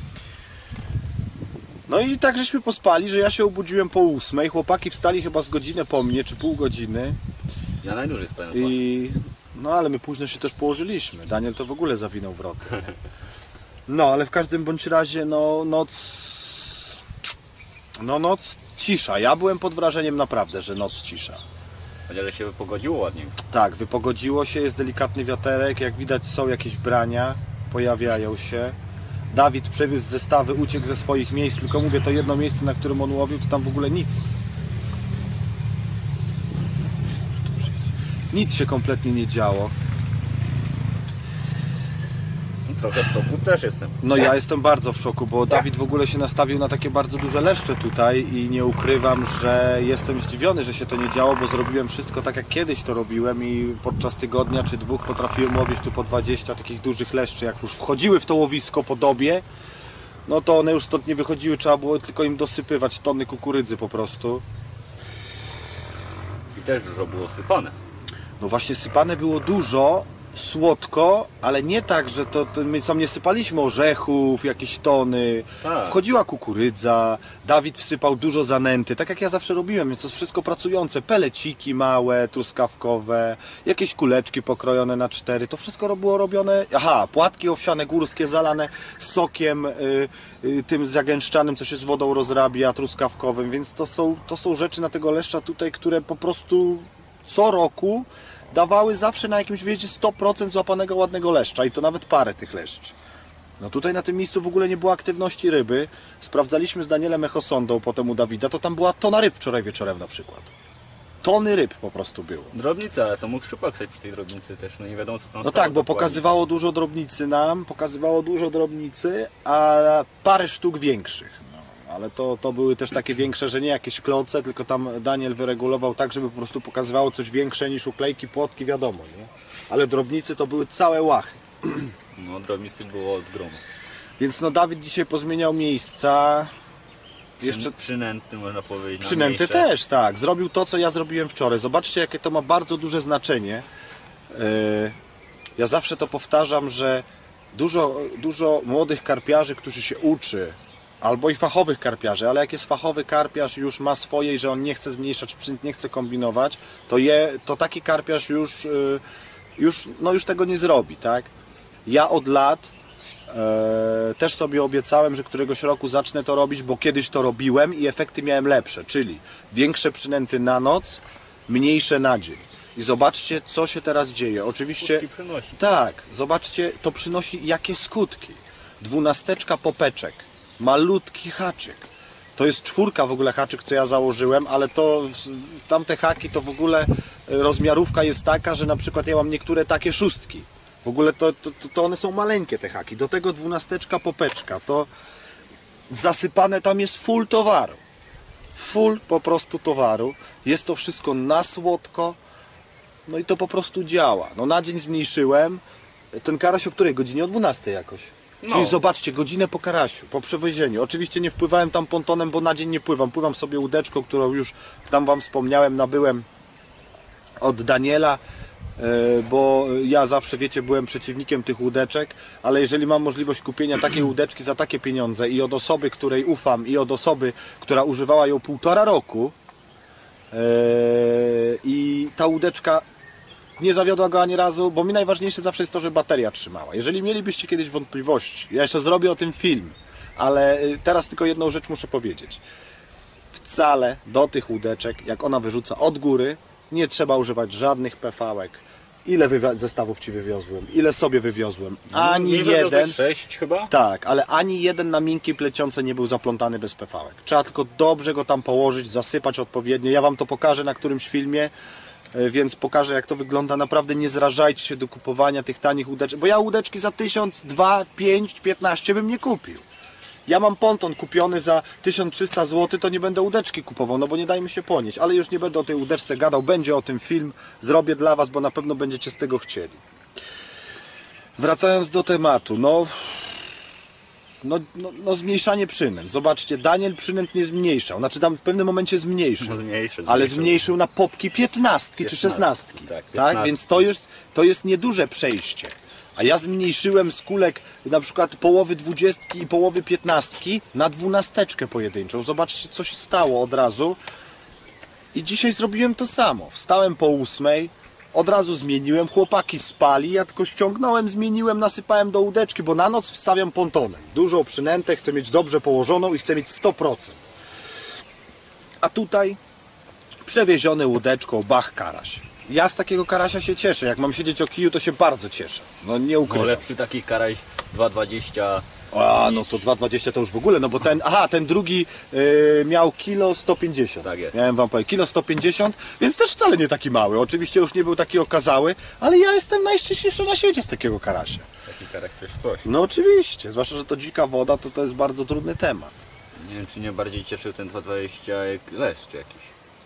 No i tak żeśmy pospali, że ja się obudziłem po 8, chłopaki wstali chyba z godzinę po mnie, czy pół godziny. Ja najdłużej spałem. No ale my późno się też położyliśmy, Daniel to w ogóle zawinął wroty. No ale w każdym bądź razie, noc cisza. Ja byłem pod wrażeniem naprawdę, że noc cisza. Chociaż się pogodziło ładnie. Tak, wypogodziło się, jest delikatny wiaterek, jak widać są jakieś brania, pojawiają się. Dawid przewiózł zestawy, uciekł ze swoich miejsc, tylko mówię, to jedno miejsce, na którym on łowił, to tam w ogóle nic. Nic się kompletnie nie działo. Trochę w szoku też jestem. No ja jestem bardzo w szoku, bo Dawid w ogóle się nastawił na takie bardzo duże leszcze tutaj i nie ukrywam, że jestem zdziwiony, że się to nie działo, bo zrobiłem wszystko tak jak kiedyś to robiłem i podczas tygodnia czy dwóch potrafiłem łowić tu po 20 takich dużych leszczy. Jak już wchodziły w to łowisko po dobie, no to one już stąd nie wychodziły, trzeba było tylko im dosypywać tony kukurydzy po prostu. I też dużo było sypane. No właśnie sypane było dużo, słodko, ale nie tak, że my tam nie sypaliśmy orzechów, jakieś tony. Tak. Wchodziła kukurydza, Dawid wsypał dużo zanęty, tak jak ja zawsze robiłem, więc to jest wszystko pracujące. Peleciki małe, truskawkowe, jakieś kuleczki pokrojone na 4, to wszystko było robione. Aha, płatki owsiane, górskie, zalane sokiem tym zagęszczanym, co się z wodą rozrabia, truskawkowym, więc to są rzeczy na tego leszcza tutaj, które po prostu co roku dawały zawsze na jakimś wyjeździe 100% złapanego ładnego leszcza i to nawet parę tych leszczy. No tutaj na tym miejscu w ogóle nie było aktywności ryby. Sprawdzaliśmy z Danielem Echosondą, potem u Dawida, to tam była tona ryb wczoraj wieczorem na przykład. Tony ryb po prostu było. Drobnica, ale to mógł szczypak sobie przy tej drobnicy też, no nie wiadomo co tam No stało tak, bo dokładnie. pokazywało dużo drobnicy, a parę sztuk większych. Ale to były też takie większe, że nie jakieś kloce, tylko tam Daniel wyregulował tak, żeby po prostu pokazywało coś większe niż uklejki, płotki, wiadomo, nie? Ale drobnicy to były całe łachy. No drobnicy było od gromu. Więc no Dawid dzisiaj pozmieniał miejsca. Jeszcze Przynęty można powiedzieć. na przynęty mniejsze. też, tak. Zrobił to, co ja zrobiłem wczoraj. Zobaczcie, jakie to ma bardzo duże znaczenie. Ja zawsze to powtarzam, że dużo młodych karpiarzy, którzy się uczy, albo i fachowych karpiarzy, ale jak jest fachowy karpiarz już ma swoje i że on nie chce zmniejszać przynęt, nie chce kombinować, to taki karpiarz już tego nie zrobi, tak? Ja od lat też sobie obiecałem, że któregoś roku zacznę to robić, bo kiedyś to robiłem i efekty miałem lepsze, czyli większe przynęty na noc, mniejsze na dzień. I zobaczcie, co się teraz dzieje. Oczywiście, Skutki przynosi. tak, zobaczcie, to przynosi jakie skutki. 12 popeczek, malutki haczyk. To jest 4 w ogóle haczyk, co ja założyłem, ale tamte haki to w ogóle rozmiarówka jest taka, że na przykład ja mam niektóre takie 6. W ogóle to one są maleńkie te haki. Do tego 12 popeczka, to zasypane tam jest full towaru. Full po prostu towaru. Jest to wszystko na słodko. No i to po prostu działa. No na dzień zmniejszyłem. Ten karaś o której godzinie? O 12 jakoś. No. Czyli zobaczcie, godzinę po karasiu, po przewiezieniu. Oczywiście nie wpływałem tam pontonem, bo na dzień nie pływam. Pływam sobie łódeczką, którą już tam Wam wspomniałem, nabyłem od Daniela, bo ja zawsze, wiecie, byłem przeciwnikiem tych łódeczek, ale jeżeli mam możliwość kupienia takiej łódeczki za takie pieniądze i od osoby, której ufam, i od osoby, która używała ją 1,5 roku, i ta łódeczka nie zawiodła go ani razu, bo mi najważniejsze zawsze jest to, że bateria trzymała. Jeżeli mielibyście kiedyś wątpliwości, ja jeszcze zrobię o tym film, ale teraz tylko jedną rzecz muszę powiedzieć. Wcale do tych łódeczek, jak ona wyrzuca od góry, nie trzeba używać żadnych PV-ek. Ile zestawów Ci wywiozłem? Ile sobie wywiozłem? Ani Nie wiem, jeden. 6 chyba? Tak, ale ani jeden na miękkiej plecionce nie był zaplątany bez PV-ek. Trzeba tylko dobrze go tam położyć, zasypać odpowiednio. Ja Wam to pokażę na którymś filmie, więc pokażę, jak to wygląda. Naprawdę nie zrażajcie się do kupowania tych tanich łódeczek, bo ja łódeczki za 1000, 2, 5, 15 bym nie kupił. Ja mam ponton kupiony za 1300 zł, to nie będę łódeczki kupował, no bo nie dajmy się ponieść. Ale już nie będę o tej łódeczce gadał, będzie o tym film, zrobię dla Was, bo na pewno będziecie z tego chcieli. Wracając do tematu, no zmniejszanie przynęt. Zobaczcie, Daniel przynęt nie zmniejszał, znaczy tam w pewnym momencie zmniejszył, ale zmniejszył na popki 15 czy 16. Tak, Tak? Więc to jest nieduże przejście. A ja zmniejszyłem z kulek na przykład połowy 20 i połowy 15 na 12 pojedynczą. Zobaczcie, co się stało od razu. I dzisiaj zrobiłem to samo. Wstałem po 8, od razu zmieniłem, chłopaki spali, ja tylko ściągnąłem, zmieniłem, nasypałem do łódeczki, bo na noc wstawiam pontonem. Dużą przynętę, chcę mieć dobrze położoną i chcę mieć 100%. A tutaj przewieziony łódeczką Bach karaś. Ja z takiego karasia się cieszę. Jak mam siedzieć o kiju, to się bardzo cieszę. No nie No ukrywam. lepszy taki karaś 2,20. A, no to 2,20 to już w ogóle, no bo ten drugi miał kilo 150. Tak jest. Miałem wam powiedzieć, kilo 150, więc też wcale nie taki mały. Oczywiście już nie był taki okazały, ale ja jestem najszczęśliwszy na świecie z takiego karasia. Taki karaś to już coś. No oczywiście, zwłaszcza, że to dzika woda, to jest bardzo trudny temat. Nie wiem, czy nie bardziej cieszył ten 2,20 jak leszcz jakiś.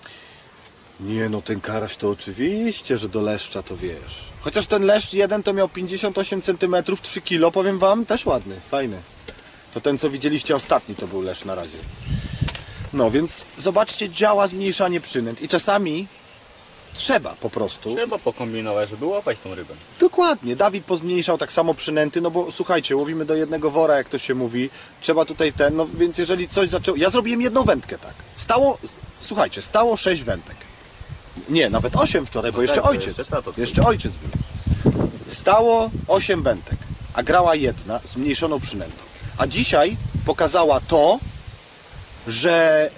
Nie no, ten karaś to oczywiście, że do leszcza to wiesz. Chociaż ten leszcz jeden to miał 58 cm, 3 kg, powiem wam, też ładny, fajny. To ten, co widzieliście ostatni, to był leszcz na razie. No więc zobaczcie, działa zmniejszanie przynęt i czasami trzeba po prostu. Trzeba pokombinować, żeby łapać tą rybę. Dokładnie, Dawid pozmniejszał tak samo przynęty, no bo słuchajcie, łowimy do jednego wora, jak to się mówi, trzeba tutaj no więc jeżeli coś zaczęło, ja zrobiłem jedną wędkę, tak. Słuchajcie, stało 6 wędek. Nie, nawet 8 wczoraj, bo No jeszcze tak, to ojciec. jeszcze tato Jeszcze ojciec był. Stało 8 wędek, a grała jedna z mniejszoną przynętą. A dzisiaj pokazała to, że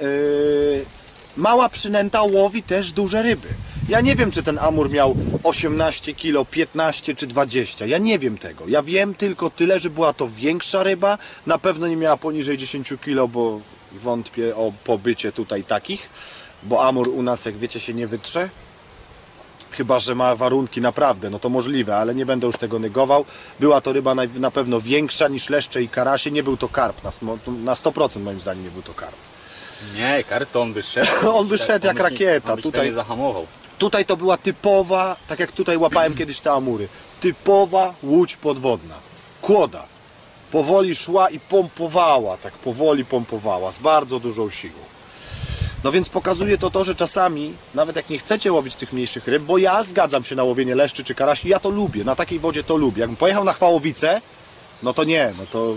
mała przynęta łowi też duże ryby. Ja nie wiem, czy ten amur miał 18 kg, 15 czy 20. Ja nie wiem tego. Ja wiem tylko tyle, że była to większa ryba. Na pewno nie miała poniżej 10 kg, bo wątpię o pobycie tutaj takich. Bo amur u nas, jak wiecie, się nie wytrze. Chyba że ma warunki naprawdę, no to możliwe, ale nie będę już tego negował. Była to ryba na pewno większa niż leszcze i karasie. Nie był to karp, na 100% moim zdaniem nie był to karp. Nie, karton by szedł. On by szedł jak rakieta. Tutaj nie zahamował. Tutaj to była typowa, tak jak tutaj łapałem kiedyś te amury, typowa łódź podwodna. Kłoda. Powoli szła i pompowała, tak powoli pompowała, z bardzo dużą siłą. No więc pokazuje to, że czasami, nawet jak nie chcecie łowić tych mniejszych ryb, bo ja zgadzam się na łowienie leszczy czy karasi, ja to lubię, na takiej wodzie to lubię. Jakbym pojechał na Chwałowicę, no to nie,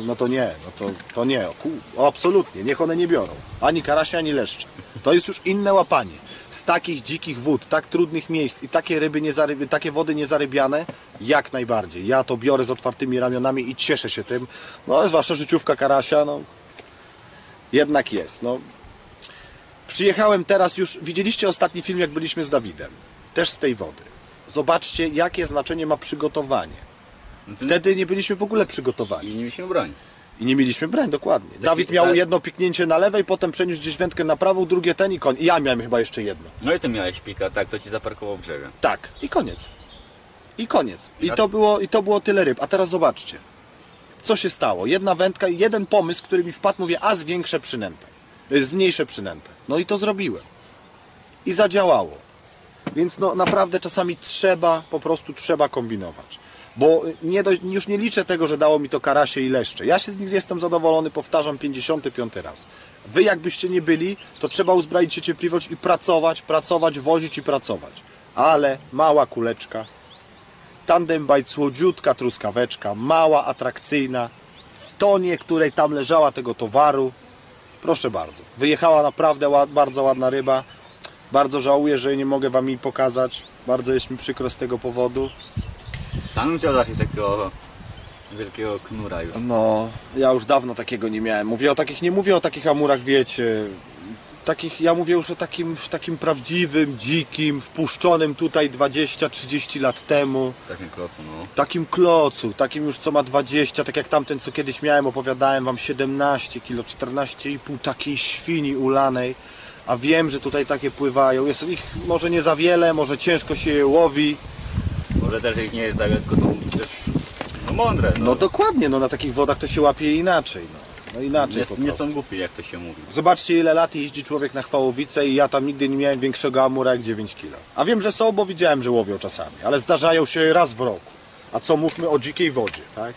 to nie, absolutnie, niech one nie biorą. Ani karasie, ani leszcze. To jest już inne łapanie. Z takich dzikich wód, tak trudnych miejsc i takie ryby takie wody niezarybiane, jak najbardziej. Ja to biorę z otwartymi ramionami i cieszę się tym. No, zwłaszcza życiówka karasia, no, jednak jest, no. Przyjechałem teraz już, widzieliście ostatni film, jak byliśmy z Dawidem, też z tej wody. Zobaczcie, jakie znaczenie ma przygotowanie. Wtedy nie byliśmy w ogóle przygotowani. I nie mieliśmy broni. I nie mieliśmy broń, dokładnie. Dawid miał jedno piknięcie na lewej, potem przeniósł gdzieś wędkę na prawą, drugie ten i koniec. I ja miałem chyba jeszcze jedno. No i ty miałeś pika, tak, co ci zaparkował brzegiem. Tak, i koniec. I koniec. I to było tyle ryb. A teraz zobaczcie, co się stało. Jedna wędka i jeden pomysł, który mi wpadł, mówię, a zwiększę przynętę. Zmniejszę przynętę. No i to zrobiłem. I zadziałało. Więc no naprawdę czasami po prostu trzeba kombinować. Bo już nie liczę tego, że dało mi to karasie i leszcze. Ja się z nich jestem zadowolony, powtarzam 55 raz. Wy jakbyście nie byli, to trzeba uzbroić się cierpliwość i pracować, wozić i pracować. Ale mała kuleczka, tandem bite, słodziutka truskaweczka, mała, atrakcyjna, w tonie, której tam leżała tego towaru. Proszę bardzo. Wyjechała naprawdę bardzo ładna ryba. Bardzo żałuję, że nie mogę wam jej pokazać. Bardzo jest mi przykro z tego powodu. Sam bym chciał zobaczyć takiego wielkiego knura już. No, ja już dawno takiego nie miałem. Nie mówię o takich amurach, wiecie. Ja mówię już o takim prawdziwym, dzikim, wpuszczonym tutaj 20-30 lat temu. Takim klocu, no. Takim klocu, takim już co ma 20, tak jak tamten co kiedyś miałem, opowiadałem wam 17 kg, 14,5 takiej świni ulanej. A wiem, że tutaj takie pływają. Jest ich może nie za wiele, może ciężko się je łowi. Może też ich nie jest tak, tylko są też mądre. No dokładnie, no na takich wodach to się łapie inaczej. No inaczej po prostu. Nie są głupi, jak to się mówi. Zobaczcie, ile lat jeździ człowiek na Chwałowicę i ja tam nigdy nie miałem większego amura jak 9 kg. A wiem, że są, bo widziałem, że łowią czasami, ale zdarzają się raz w roku. A co mówmy o dzikiej wodzie, tak?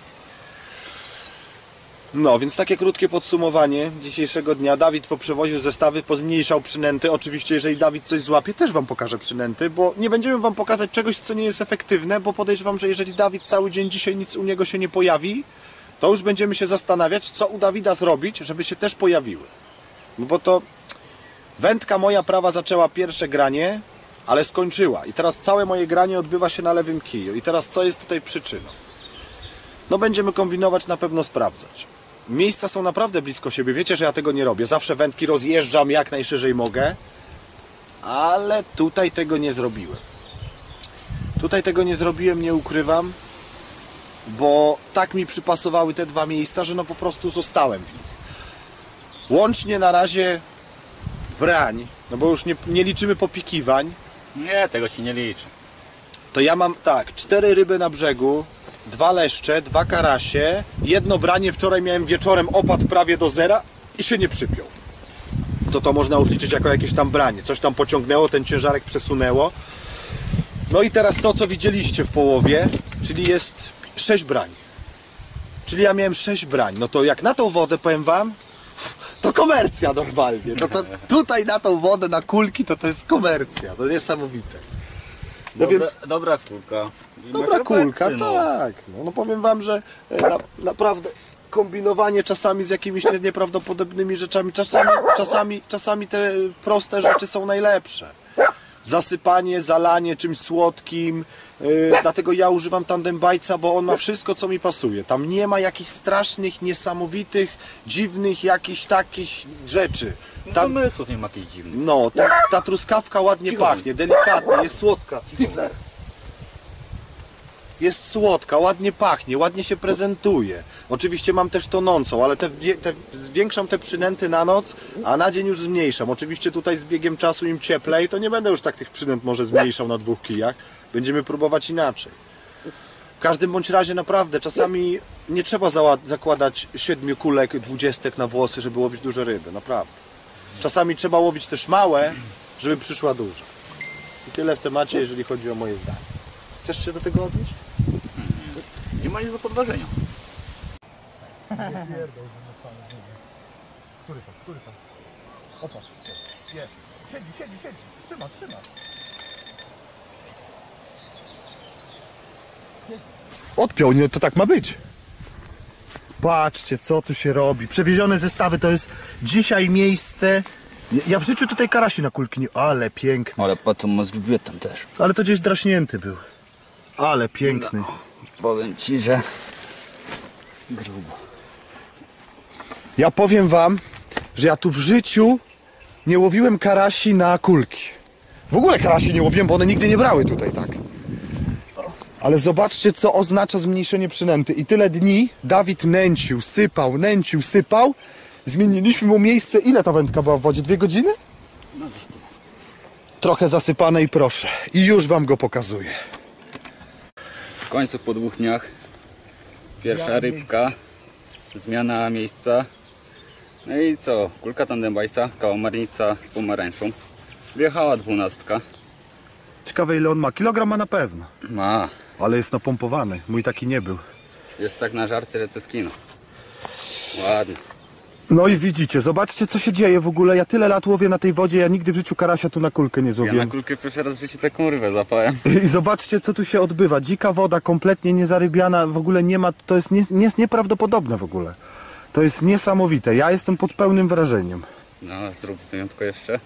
No, więc takie krótkie podsumowanie dzisiejszego dnia. Dawid poprzewoził zestawy, pozmniejszał przynęty. Oczywiście, jeżeli Dawid coś złapie, też wam pokażę przynęty, bo nie będziemy wam pokazać czegoś, co nie jest efektywne, bo podejrzewam, że jeżeli Dawid cały dzień dzisiaj nic u niego się nie pojawi, to już będziemy się zastanawiać, co u Dawida zrobić, żeby się też pojawiły. No bo to wędka moja prawa zaczęła pierwsze granie, ale skończyła. I teraz całe moje granie odbywa się na lewym kiju. I teraz co jest tutaj przyczyną? No będziemy kombinować, na pewno sprawdzać. miejsca są naprawdę blisko siebie. Wiecie, że ja tego nie robię. Zawsze wędki rozjeżdżam jak najszerzej mogę. Ale tutaj tego nie zrobiłem. Tutaj tego nie zrobiłem, nie ukrywam. Bo tak mi przypasowały te dwa miejsca, że no po prostu zostałem w nich. Łącznie na razie brań, no bo już nie liczymy popikiwań. Nie, tego się nie liczy. To ja mam tak, 4 ryby na brzegu, 2 leszcze, 2 karasie, jedno branie. Wczoraj miałem wieczorem opad prawie do zera i się nie przypiął. To można już liczyć jako jakieś tam branie. Coś tam pociągnęło, ten ciężarek przesunęło. No i teraz to, co widzieliście w połowie, czyli jest 6 brań. Czyli ja miałem 6 brań. No to jak na tą wodę, powiem wam, to komercja normalnie. No to tutaj na tą wodę, na kulki, to jest komercja. To niesamowite. No więc Dobra kulka. dobra kulka, no. tak. No powiem wam, że naprawdę kombinowanie czasami z jakimiś nieprawdopodobnymi rzeczami, czasami te proste rzeczy są najlepsze. Zasypanie, zalanie czymś słodkim, dlatego ja używam tandem bajca, bo on ma wszystko, co mi pasuje. Tam nie ma jakichś strasznych, niesamowitych, dziwnych jakichś takich rzeczy. No Tam, pomysłów nie ma jakichś dziwnych. no, ta truskawka ładnie pachnie, delikatnie, jest słodka. Jest słodka, ładnie pachnie, ładnie się prezentuje. Oczywiście mam też tonącą, ale zwiększam te przynęty na noc, a na dzień już zmniejszam. Oczywiście tutaj z biegiem czasu im cieplej, to nie będę już tak tych przynęt może zmniejszał na 2 kijach. Będziemy próbować inaczej. W każdym bądź razie naprawdę, czasami nie trzeba zakładać 7 kulek, 20 na włosy, żeby łowić duże ryby, naprawdę. Czasami trzeba łowić też małe, żeby przyszła duża. I tyle w temacie, jeżeli chodzi o moje zdanie. Chcesz się do tego odnieść? Nie ma nic do podważenia. Który tam? Opa, jest. Siedzi. Trzyma. Odpiął, nie, to tak ma być. Patrzcie, co tu się robi. Przewiezione zestawy to jest dzisiaj miejsce. Ja w życiu tutaj karasi na kulki nie... Ale piękny. Ale po co mózg wbił tam też. Ale to gdzieś draśnięty był. Ale piękny. No, powiem ci, że grubo. Ja powiem wam, że ja tu w życiu nie łowiłem karasi na kulki. W ogóle karasi nie łowiłem, bo one nigdy nie brały tutaj tak. Ale zobaczcie, co oznacza zmniejszenie przynęty. I tyle dni Dawid nęcił, sypał. Zmieniliśmy mu miejsce. Ile ta wędka była w wodzie? 2 godziny? No gdzieś tu. Trochę zasypane i proszę. I już wam go pokazuję. W końcu po 2 dniach pierwsza rybka, zmiana miejsca. No i co? Kulka tandem bajsa, kałamarnica z pomarańczą. Wjechała 12. Ciekawe, ile on ma. Kilogram ma na pewno. Ma. Ale jest napompowany. Mój taki nie był. Jest tak na żarcie, że to jest kino. Ładnie. No i widzicie, zobaczcie, co się dzieje w ogóle. Ja tyle lat łowię na tej wodzie, ja nigdy w życiu karasia tu na kulkę nie Ja złowiłem. na kulkę pierwszy raz w życiu tę kurwę zapałem. I zobaczcie, co tu się odbywa. Dzika woda, kompletnie niezarybiana, w ogóle nie ma, to jest nieprawdopodobne w ogóle. To jest niesamowite. Ja jestem pod pełnym wrażeniem. No, zrób zdjętko jeszcze.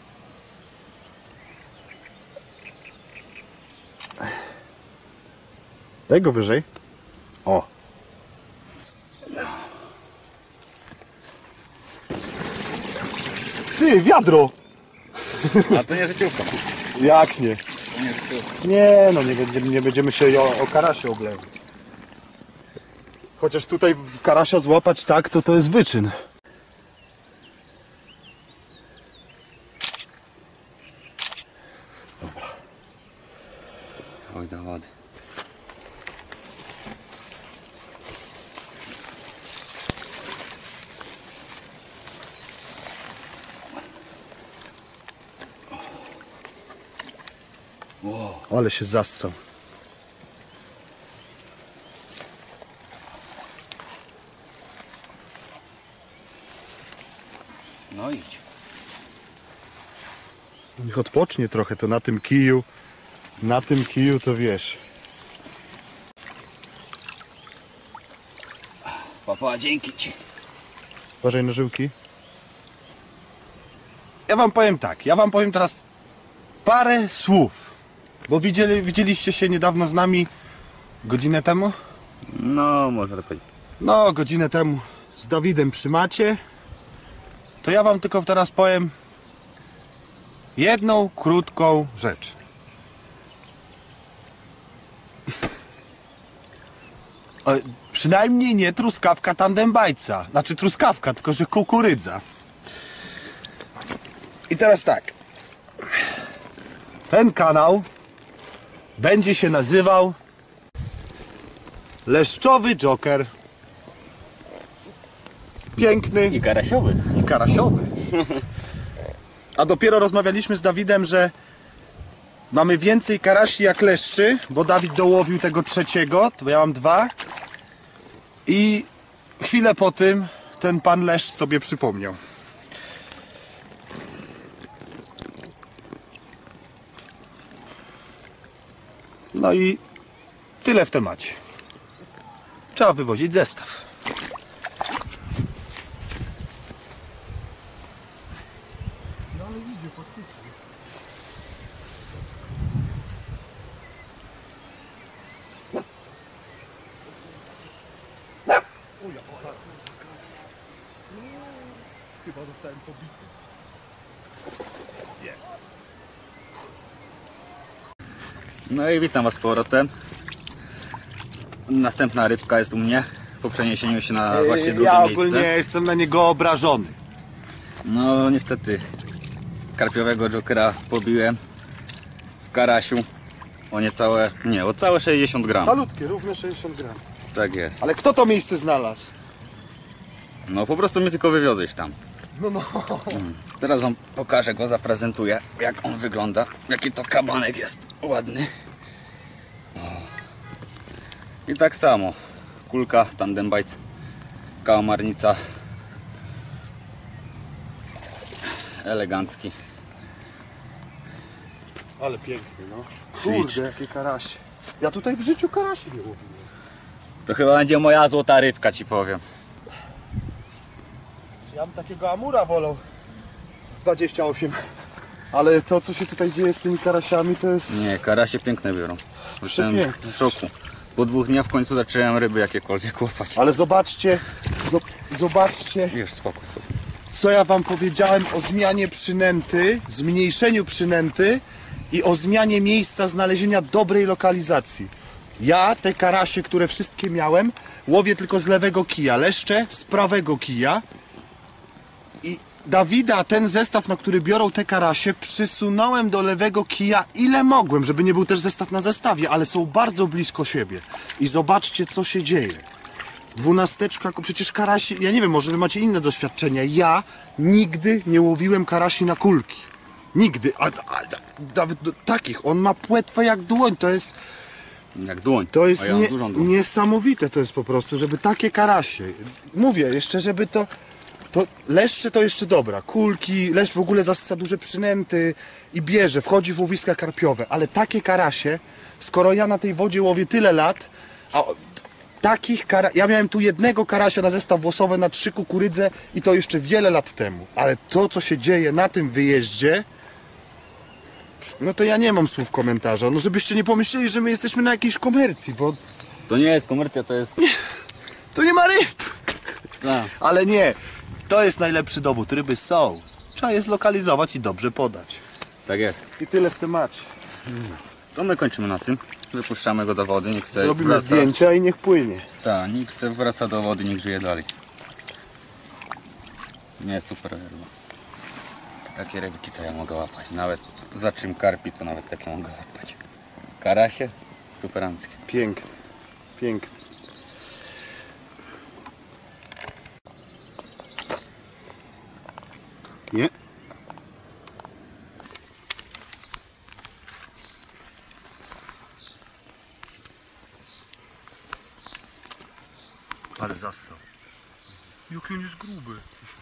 Daj go wyżej. O. Ty, wiadro! A to nie życiówka. Jak nie? To nie życiówka. Nie, no nie będziemy się o karasie oblewać. Chociaż tutaj karasia złapać tak, to jest wyczyn. Dobra. Oj, do wody. Wow. Ale się zassał. No idź. Niech odpocznie trochę to na tym kiju. Na tym kiju to wiesz. Papa, dzięki ci. Uważaj na żyłki. Ja wam powiem tak, ja wam powiem teraz parę słów. Bo widzieliście się niedawno z nami godzinę temu? No, może lepiej. No, godzinę temu z Dawidem przy macie. To ja wam tylko teraz powiem jedną krótką rzecz. Przynajmniej nie truskawka tandembajca. Znaczy truskawka, tylko że kukurydza. I teraz tak. Ten kanał będzie się nazywał Leszczowy Joker. Piękny I karasiowy. i karasiowy. A dopiero rozmawialiśmy z Dawidem, że mamy więcej karasi jak leszczy, bo Dawid dołowił tego trzeciego, to ja mam 2. I chwilę po tym ten pan leszcz sobie przypomniał. No i tyle w temacie. Trzeba wywozić zestaw. Chyba dostałem pobity. Jest. No i witam was z powrotem. Następna rybka jest u mnie po przeniesieniu się na właśnie drugie Ja miejsce. ogólnie jestem na niego obrażony. No niestety karpiowego jokera pobiłem w karasiu o niecałe, nie, o całe 60 gram. Malutkie, równe 60 gram. Tak jest. Ale kto to miejsce znalazł? No po prostu mnie tylko wywiozłeś tam. No. Teraz wam pokażę go, zaprezentuję jak on wygląda, jaki to kabanek jest ładny. O. I tak samo kulka, tandembajc, kałamarnica, elegancki. Ale piękny, no. Śliczny. Kurde, jakie karasie. Ja tutaj w życiu karasi nie łowiłem. To chyba będzie moja złota rybka, ci powiem. Ja bym takiego amura wolał z 28. Ale to, co się tutaj dzieje z tymi karasiami, to jest... Nie, karasie piękne biorą. Jestem Przepiękne. w szoku. Po 2 dniach w końcu zacząłem ryby jakiekolwiek łapać. Ale zobaczcie, zobaczcie, Wiesz, spoko, spoko. co ja wam powiedziałem o zmianie przynęty, zmniejszeniu przynęty i o zmianie miejsca znalezienia dobrej lokalizacji. Ja te karasie, które wszystkie miałem, łowię tylko z lewego kija, leszcze z prawego kija. I Dawida, ten zestaw, na który biorą te karasie, przysunąłem do lewego kija ile mogłem, żeby nie był też zestaw na zestawie, ale są bardzo blisko siebie. I zobaczcie, co się dzieje. 12, przecież karasi, ja nie wiem, może wy macie inne doświadczenia. Ja nigdy nie łowiłem karasi na kulki. Nigdy. Nawet takich. On ma płetwę jak dłoń. Jak dłoń. To jest A ja mam dużą dłoń. niesamowite, to jest po prostu, żeby takie karasie. Mówię jeszcze, żeby to leszcze to jeszcze dobra. Kulki, leszcz w ogóle zasysa duże przynęty i bierze, wchodzi w łowiska karpiowe. Ale takie karasie, skoro ja na tej wodzie łowię tyle lat, a ja miałem tu jednego karasia na zestaw włosowy, na 3 kukurydze i to jeszcze wiele lat temu. Ale to, co się dzieje na tym wyjeździe, no to ja nie mam słów komentarza. No żebyście nie pomyśleli, że my jesteśmy na jakiejś komercji, bo To nie jest komercja, to jest... to nie ma ryb. Tak. Ale nie, to jest najlepszy dowód. Ryby są. Trzeba je zlokalizować i dobrze podać. Tak jest. I tyle w temacie. To my kończymy na tym. Wypuszczamy go do wody, niech sobie Robimy wraca. zdjęcia i niech płynie. Tak, niech sobie wraca do wody, niech żyje dalej. Nie, super ryba. Takie rybki to ja mogę łapać. Nawet za czym karpi, to nawet takie mogę łapać. Karasie, superanckie. Piękny. Piękny. Nie? Ale zassał. Jaki on jest gruby.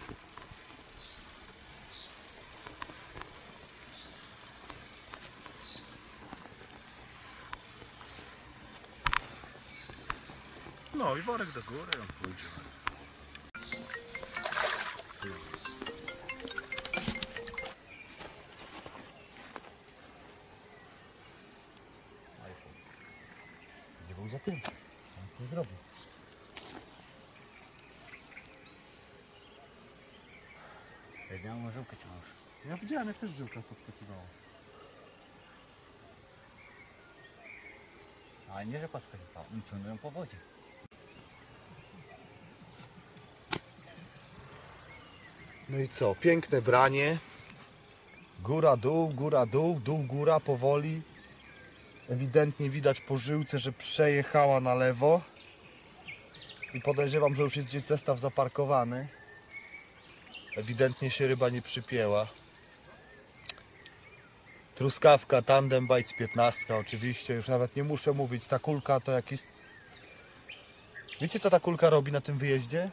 No i worek do góry, on pójdzie. Nie był zapięty. On to zrobił. Średnią żyłkę ciąż. Ja widziałem, jak też żyłka podskakiwała. Ale nie, że podskakiwała, ciągnął po wodzie. No i co? Piękne branie. Góra, dół, dół, góra, powoli. Ewidentnie widać po żyłce, że przejechała na lewo. I podejrzewam, że już jest gdzieś zestaw zaparkowany. Ewidentnie się ryba nie przypięła. Truskawka, tandem bites 15 oczywiście. Już nawet nie muszę mówić. Ta kulka to jakiś... Wiecie, co ta kulka robi na tym wyjeździe?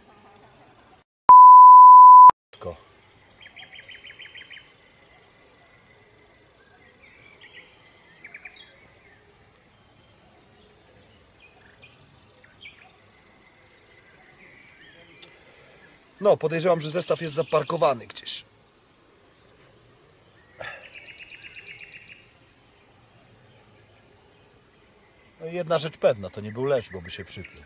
No, podejrzewam, że zestaw jest zaparkowany gdzieś. No i jedna rzecz pewna, to nie był leszcz, bo by się przypił.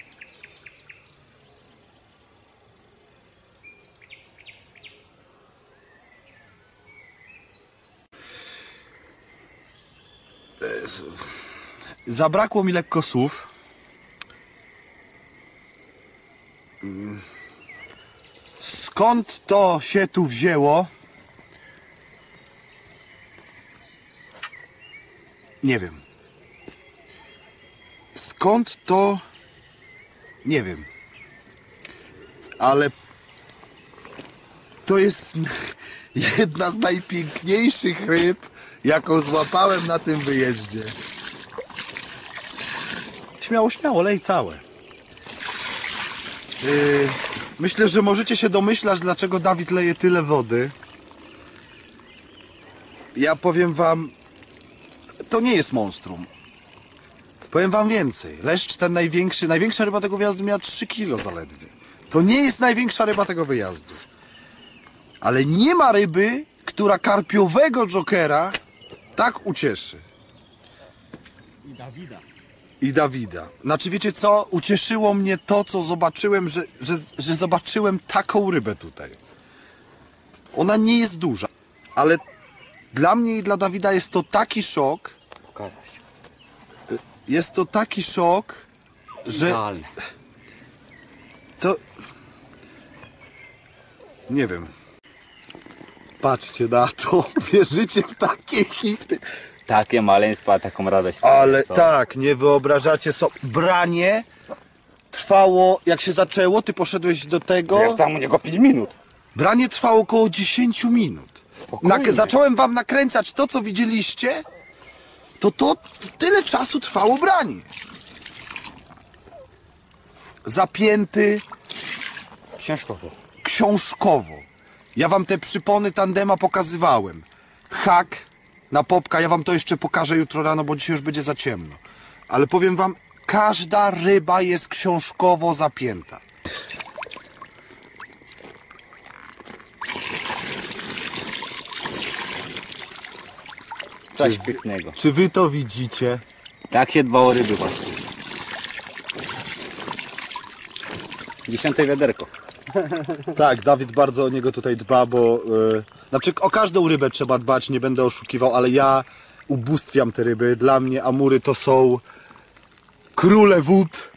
Zabrakło mi lekko słów. Skąd to się tu wzięło? Nie wiem. Skąd to? Nie wiem. Ale to jest jedna z najpiękniejszych ryb, jaką złapałem na tym wyjeździe. Śmiało, śmiało, lej całe. Myślę, że możecie się domyślać, dlaczego Dawid leje tyle wody. Ja powiem wam, to nie jest monstrum. Powiem wam więcej. Leszcz ten największa ryba tego wyjazdu miała 3 kilo zaledwie. To nie jest największa ryba tego wyjazdu. Ale nie ma ryby, która karpiowego Jokera tak ucieszy. I Dawida. Znaczy wiecie co? Ucieszyło mnie to, co zobaczyłem, że zobaczyłem taką rybę tutaj. Ona nie jest duża, ale dla mnie i dla Dawida jest to taki szok. Jest to taki szok, że Idealne. to... Nie wiem. Patrzcie na to. Wierzycie w takie hity. Takie maleństwa, taką radość. Ale co? tak, nie wyobrażacie sobie. Branie trwało, jak się zaczęło, ty poszedłeś do tego. Ja stałem u niego 5 minut. Branie trwało około 10 minut. Spokojnie. Zacząłem wam nakręcać to, co widzieliście. To tyle czasu trwało branie. Zapięty książkowo. Ja wam te przypony tandema pokazywałem. Hak na popka, ja wam to jeszcze pokażę jutro rano, bo dzisiaj już będzie za ciemno. Ale powiem wam, każda ryba jest książkowo zapięta. Coś pięknego. Czy wy to widzicie? Tak się dba o ryby właśnie. 10 wiaderko. Tak, Dawid bardzo o niego tutaj dba, bo... znaczy o każdą rybę trzeba dbać, nie będę oszukiwał, ale ja ubóstwiam te ryby. Dla mnie amury to są króle wód.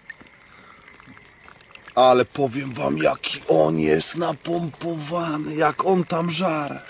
Ale powiem wam, jaki on jest napompowany, jak on tam żar.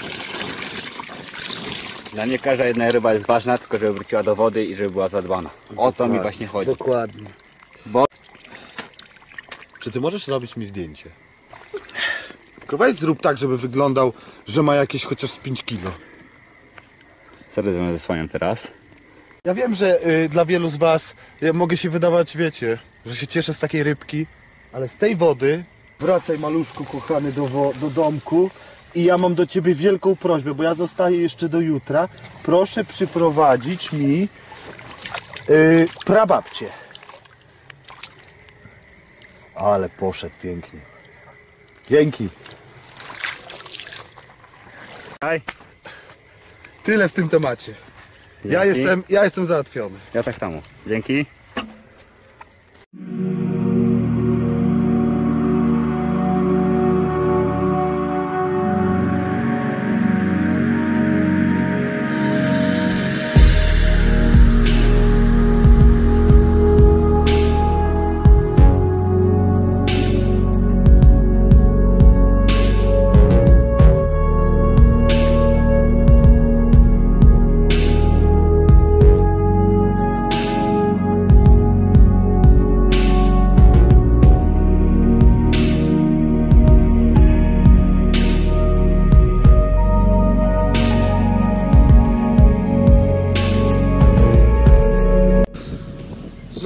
Dla mnie każda jedna ryba jest ważna, tylko żeby wróciła do wody i żeby była zadbana. O to mi właśnie chodzi. Dokładnie. Bo... Czy ty możesz robić mi zdjęcie? Tylko weź zrób tak, żeby wyglądał, że ma jakieś chociaż z 5 kilo. Sorry, że zasłaniam teraz. Ja wiem, że dla wielu z was mogę się wydawać, wiecie, że się cieszę z takiej rybki, ale z tej wody wracaj, maluszku kochany, do domku i ja mam do ciebie wielką prośbę, bo ja zostaję jeszcze do jutra. Proszę przyprowadzić mi prababcię. Ale poszedł pięknie. Dzięki. Hej. Tyle w tym temacie. Ja jestem załatwiony. Ja tak samo. Dzięki.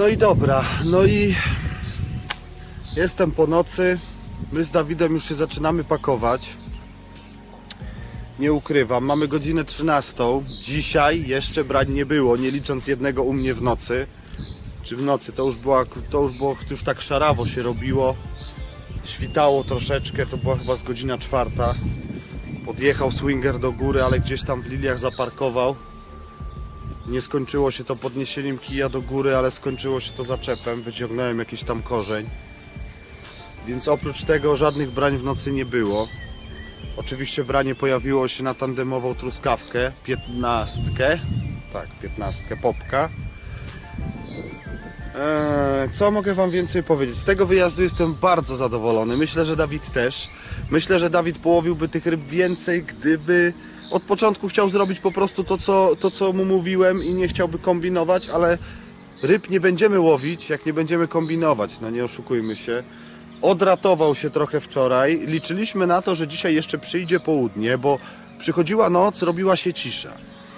No i dobra, no i jestem po nocy. My z Dawidem już się zaczynamy pakować. Nie ukrywam, mamy godzinę 13. Dzisiaj jeszcze brań nie było, nie licząc jednego u mnie w nocy. Czy w nocy, już tak szarawo się robiło. Świtało troszeczkę, to była chyba z godzina 4. Podjechał swinger do góry, ale gdzieś tam w liliach zaparkował. Nie skończyło się to podniesieniem kija do góry, ale skończyło się to zaczepem. Wyciągnąłem jakiś tam korzeń. Więc oprócz tego żadnych brań w nocy nie było. Oczywiście branie pojawiło się na tandemową truskawkę, 15. Tak, 15, popka. Co mogę wam więcej powiedzieć? Z tego wyjazdu jestem bardzo zadowolony. Myślę, że Dawid też. Myślę, że Dawid połowiłby tych ryb więcej, gdyby od początku chciał zrobić po prostu to, co mu mówiłem i nie chciałby kombinować, ale ryb nie będziemy łowić, jak nie będziemy kombinować, no nie oszukujmy się. Odratował się trochę wczoraj. Liczyliśmy na to, że dzisiaj jeszcze przyjdzie południe, bo przychodziła noc, robiła się cisza.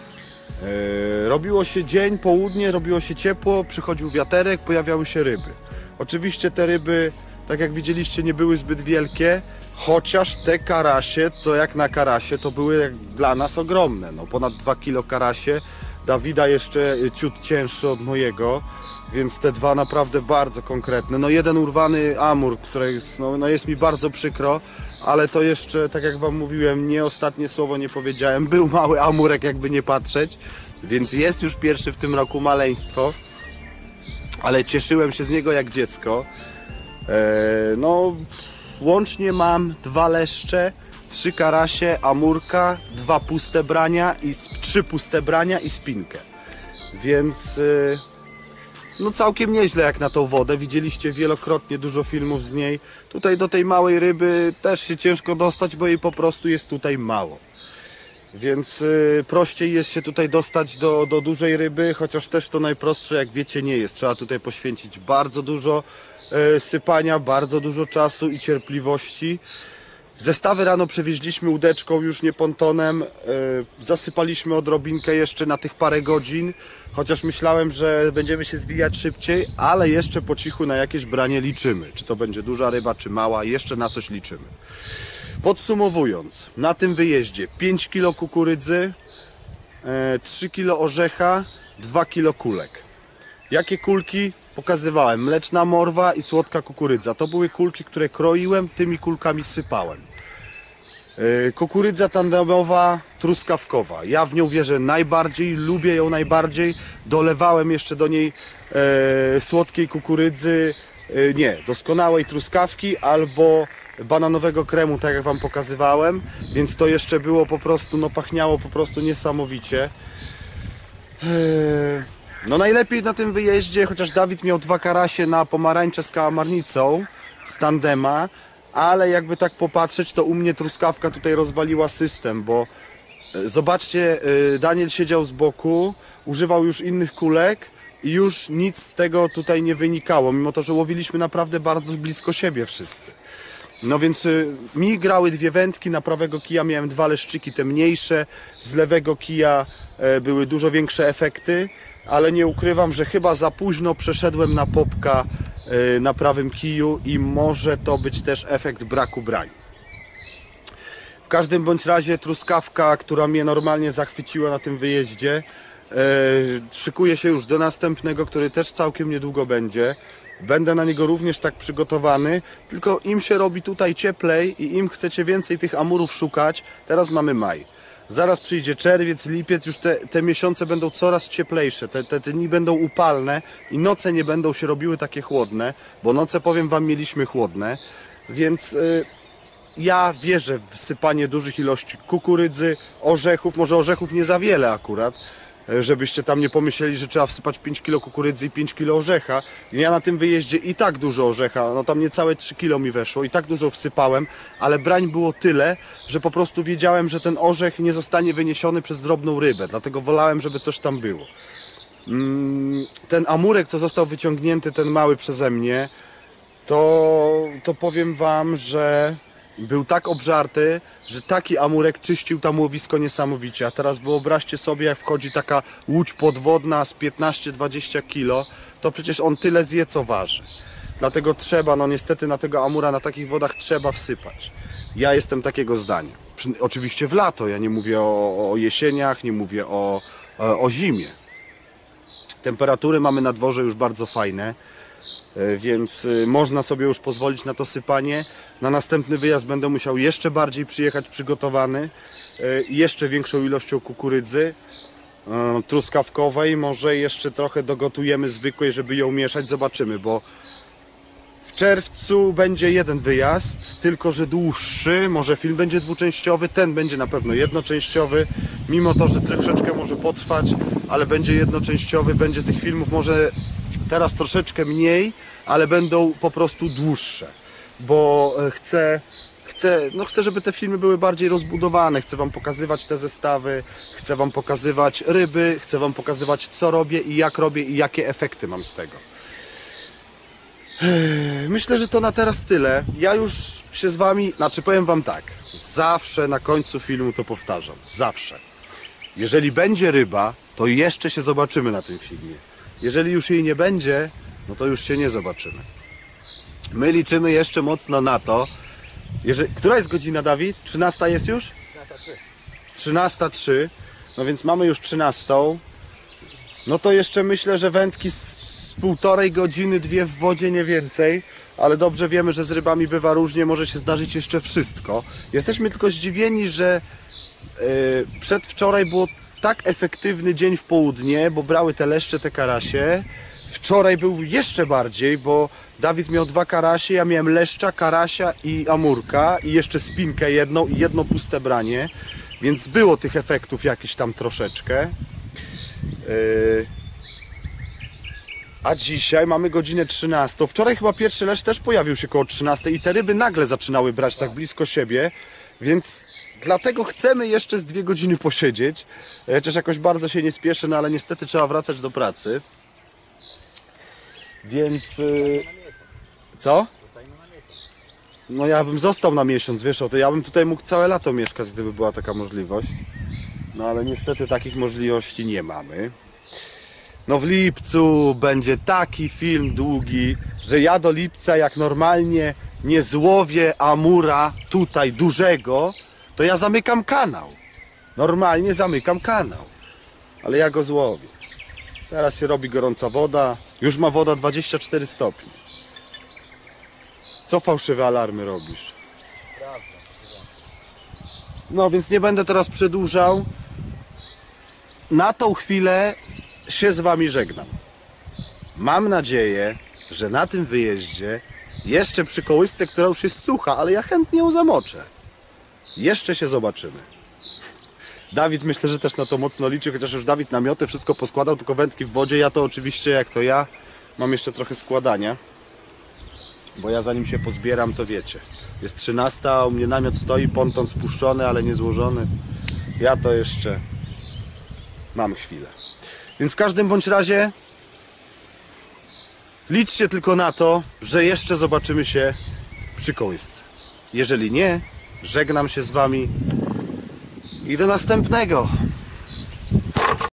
Robiło się dzień, południe, robiło się ciepło, przychodził wiaterek, pojawiały się ryby. Oczywiście te ryby, tak jak widzieliście, nie były zbyt wielkie, chociaż te karasie, to jak na karasie, to były dla nas ogromne. No, ponad 2 kg karasie, Dawida jeszcze ciut cięższy od mojego, więc te dwa naprawdę bardzo konkretne. No jeden urwany amur, który jest, no jest mi bardzo przykro, ale to jeszcze, tak jak wam mówiłem, nie ostatnie słowo nie powiedziałem, był mały amurek, jakby nie patrzeć, więc jest już pierwszy w tym roku maleństwo, ale cieszyłem się z niego jak dziecko. No łącznie mam 2 leszcze, 3 karasie, amurka, 2 puste brania i 3 puste brania i spinkę, więc no całkiem nieźle jak na tą wodę. Widzieliście wielokrotnie dużo filmów z niej. Tutaj do tej małej ryby też się ciężko dostać, bo jej po prostu jest tutaj mało. Więc prościej jest się tutaj dostać do dużej ryby, chociaż też to najprostsze, jak wiecie, nie jest. Trzeba tutaj poświęcić bardzo dużo sypania, bardzo dużo czasu i cierpliwości. Zestawy rano przewieźliśmy łódeczką, już nie pontonem. Zasypaliśmy odrobinkę jeszcze na tych parę godzin, chociaż myślałem, że będziemy się zwijać szybciej, ale jeszcze po cichu na jakieś branie liczymy. Czy to będzie duża ryba, czy mała, jeszcze na coś liczymy. Podsumowując, na tym wyjeździe 5 kg kukurydzy, 3 kg orzecha, 2 kg kulek. Jakie kulki? Pokazywałem. Mleczna morwa i słodka kukurydza. To były kulki, które kroiłem, tymi kulkami sypałem. Kukurydza tandemowa, truskawkowa. Ja w nią wierzę najbardziej, lubię ją najbardziej. Dolewałem jeszcze do niej słodkiej kukurydzy, doskonałej truskawki albo bananowego kremu, tak jak wam pokazywałem. Więc to jeszcze było po prostu, no pachniało po prostu niesamowicie. No najlepiej na tym wyjeździe, chociaż Dawid miał 2 karasie na pomarańcze z kałamarnicą z tandema, ale jakby tak popatrzeć, to u mnie truskawka tutaj rozwaliła system, bo zobaczcie, Daniel siedział z boku, używał już innych kulek i już nic z tego tutaj nie wynikało, mimo to, że łowiliśmy naprawdę bardzo blisko siebie wszyscy. No więc mi grały 2 wędki, na prawego kija miałem 2 leszczyki, te mniejsze, z lewego kija były dużo większe efekty, ale nie ukrywam, że chyba za późno przeszedłem na popka na prawym kiju i może to być też efekt braku brań. W każdym bądź razie truskawka, która mnie normalnie zachwyciła na tym wyjeździe, szykuje się już do następnego, który też całkiem niedługo będzie. Będę na niego również tak przygotowany, tylko im się robi tutaj cieplej i im chcecie więcej tych amurów szukać, teraz mamy maj. Zaraz przyjdzie czerwiec, lipiec, już te miesiące będą coraz cieplejsze, te dni będą upalne i noce nie będą się robiły takie chłodne, bo noce, powiem wam, mieliśmy chłodne, więc ja wierzę w sypanie dużych ilości kukurydzy, orzechów, może orzechów nie za wiele akurat, żebyście tam nie pomyśleli, że trzeba wsypać 5 kg kukurydzy i 5 kg orzecha. Ja na tym wyjeździe i tak dużo orzecha, no tam niecałe 3 kg mi weszło, i tak dużo wsypałem, ale brań było tyle, że po prostu wiedziałem, że ten orzech nie zostanie wyniesiony przez drobną rybę, dlatego wolałem, żeby coś tam było. Ten amurek, co został wyciągnięty, ten mały przeze mnie, to powiem wam, że był tak obżarty, że taki amurek czyścił tam łowisko niesamowicie. A teraz wyobraźcie sobie, jak wchodzi taka łódź podwodna z 15-20 kg, to przecież on tyle zje, co waży. Dlatego trzeba, no niestety na tego amura na takich wodach trzeba wsypać. Ja jestem takiego zdania. Oczywiście w lato, ja nie mówię o jesieniach, nie mówię o zimie. Temperatury mamy na dworze już bardzo fajne, więc można sobie już pozwolić na to sypanie. Na następny wyjazd będę musiał jeszcze bardziej przyjechać przygotowany, jeszcze większą ilością kukurydzy truskawkowej, może jeszcze trochę dogotujemy zwykłej, żeby ją mieszać, zobaczymy, bo w czerwcu będzie jeden wyjazd, tylko że dłuższy, może film będzie dwuczęściowy, ten będzie na pewno jednoczęściowy, mimo to, że troszeczkę może potrwać, ale będzie jednoczęściowy, będzie tych filmów może teraz troszeczkę mniej, ale będą po prostu dłuższe, bo chcę, żeby te filmy były bardziej rozbudowane, chcę Wam pokazywać te zestawy, chcę Wam pokazywać ryby, chcę Wam pokazywać co robię i jakie efekty mam z tego. Myślę, że to na teraz tyle. Ja już się z Wami, powiem Wam tak, zawsze na końcu filmu to powtarzam, zawsze. Jeżeli będzie ryba, to jeszcze się zobaczymy na tym filmie. Jeżeli już jej nie będzie, no to już się nie zobaczymy. My liczymy jeszcze mocno na to. Która jest godzina, Dawid? 13 jest już? 13:03. No więc mamy już 13. No to jeszcze myślę, że wędki z półtorej godziny, 2 w wodzie, nie więcej. Ale dobrze wiemy, że z rybami bywa różnie, może się zdarzyć jeszcze wszystko. Jesteśmy tylko zdziwieni, że przedwczoraj było tak efektywny dzień w południe, bo brały te leszcze, te karasie. Wczoraj był jeszcze bardziej, bo Dawid miał 2 karasie, ja miałem leszcza, karasia i amurka i jeszcze spinkę jedną i jedno puste branie, więc było tych efektów jakieś tam troszeczkę. A dzisiaj mamy godzinę 13. Wczoraj chyba pierwszy leszcz też pojawił się koło 13 i te ryby nagle zaczynały brać tak blisko siebie, więc dlatego chcemy jeszcze z 2 godziny posiedzieć. Chociaż jakoś bardzo się nie spieszę, no ale niestety trzeba wracać do pracy. Więc... Co? No ja bym został na miesiąc, wiesz o to. Ja bym tutaj mógł całe lato mieszkać, gdyby była taka możliwość. No ale niestety takich możliwości nie mamy. No w lipcu będzie taki film długi, że ja do lipca jak normalnie nie złowię amura tutaj dużego, to ja zamykam kanał. Normalnie zamykam kanał. Ale ja go złowię. Teraz się robi gorąca woda. Już ma woda 24 stopni. Co fałszywe alarmy robisz? No więc nie będę teraz przedłużał. Na tą chwilę się z Wami żegnam. Mam nadzieję, że na tym wyjeździe, jeszcze przy kołysce, która już jest sucha, ale ja chętnie ją zamoczę. Jeszcze się zobaczymy. Dawid myślę, że też na to mocno liczy, chociaż już Dawid namioty wszystko poskładał, tylko wędki w wodzie. Ja to oczywiście, jak to ja, mam jeszcze trochę składania. Bo ja zanim się pozbieram, to wiecie. Jest 13, a u mnie namiot stoi, ponton spuszczony, ale nie złożony. Ja to jeszcze mam chwilę. Więc w każdym bądź razie liczcie tylko na to, że jeszcze zobaczymy się przy kołysce. Jeżeli nie, żegnam się z Wami i do następnego.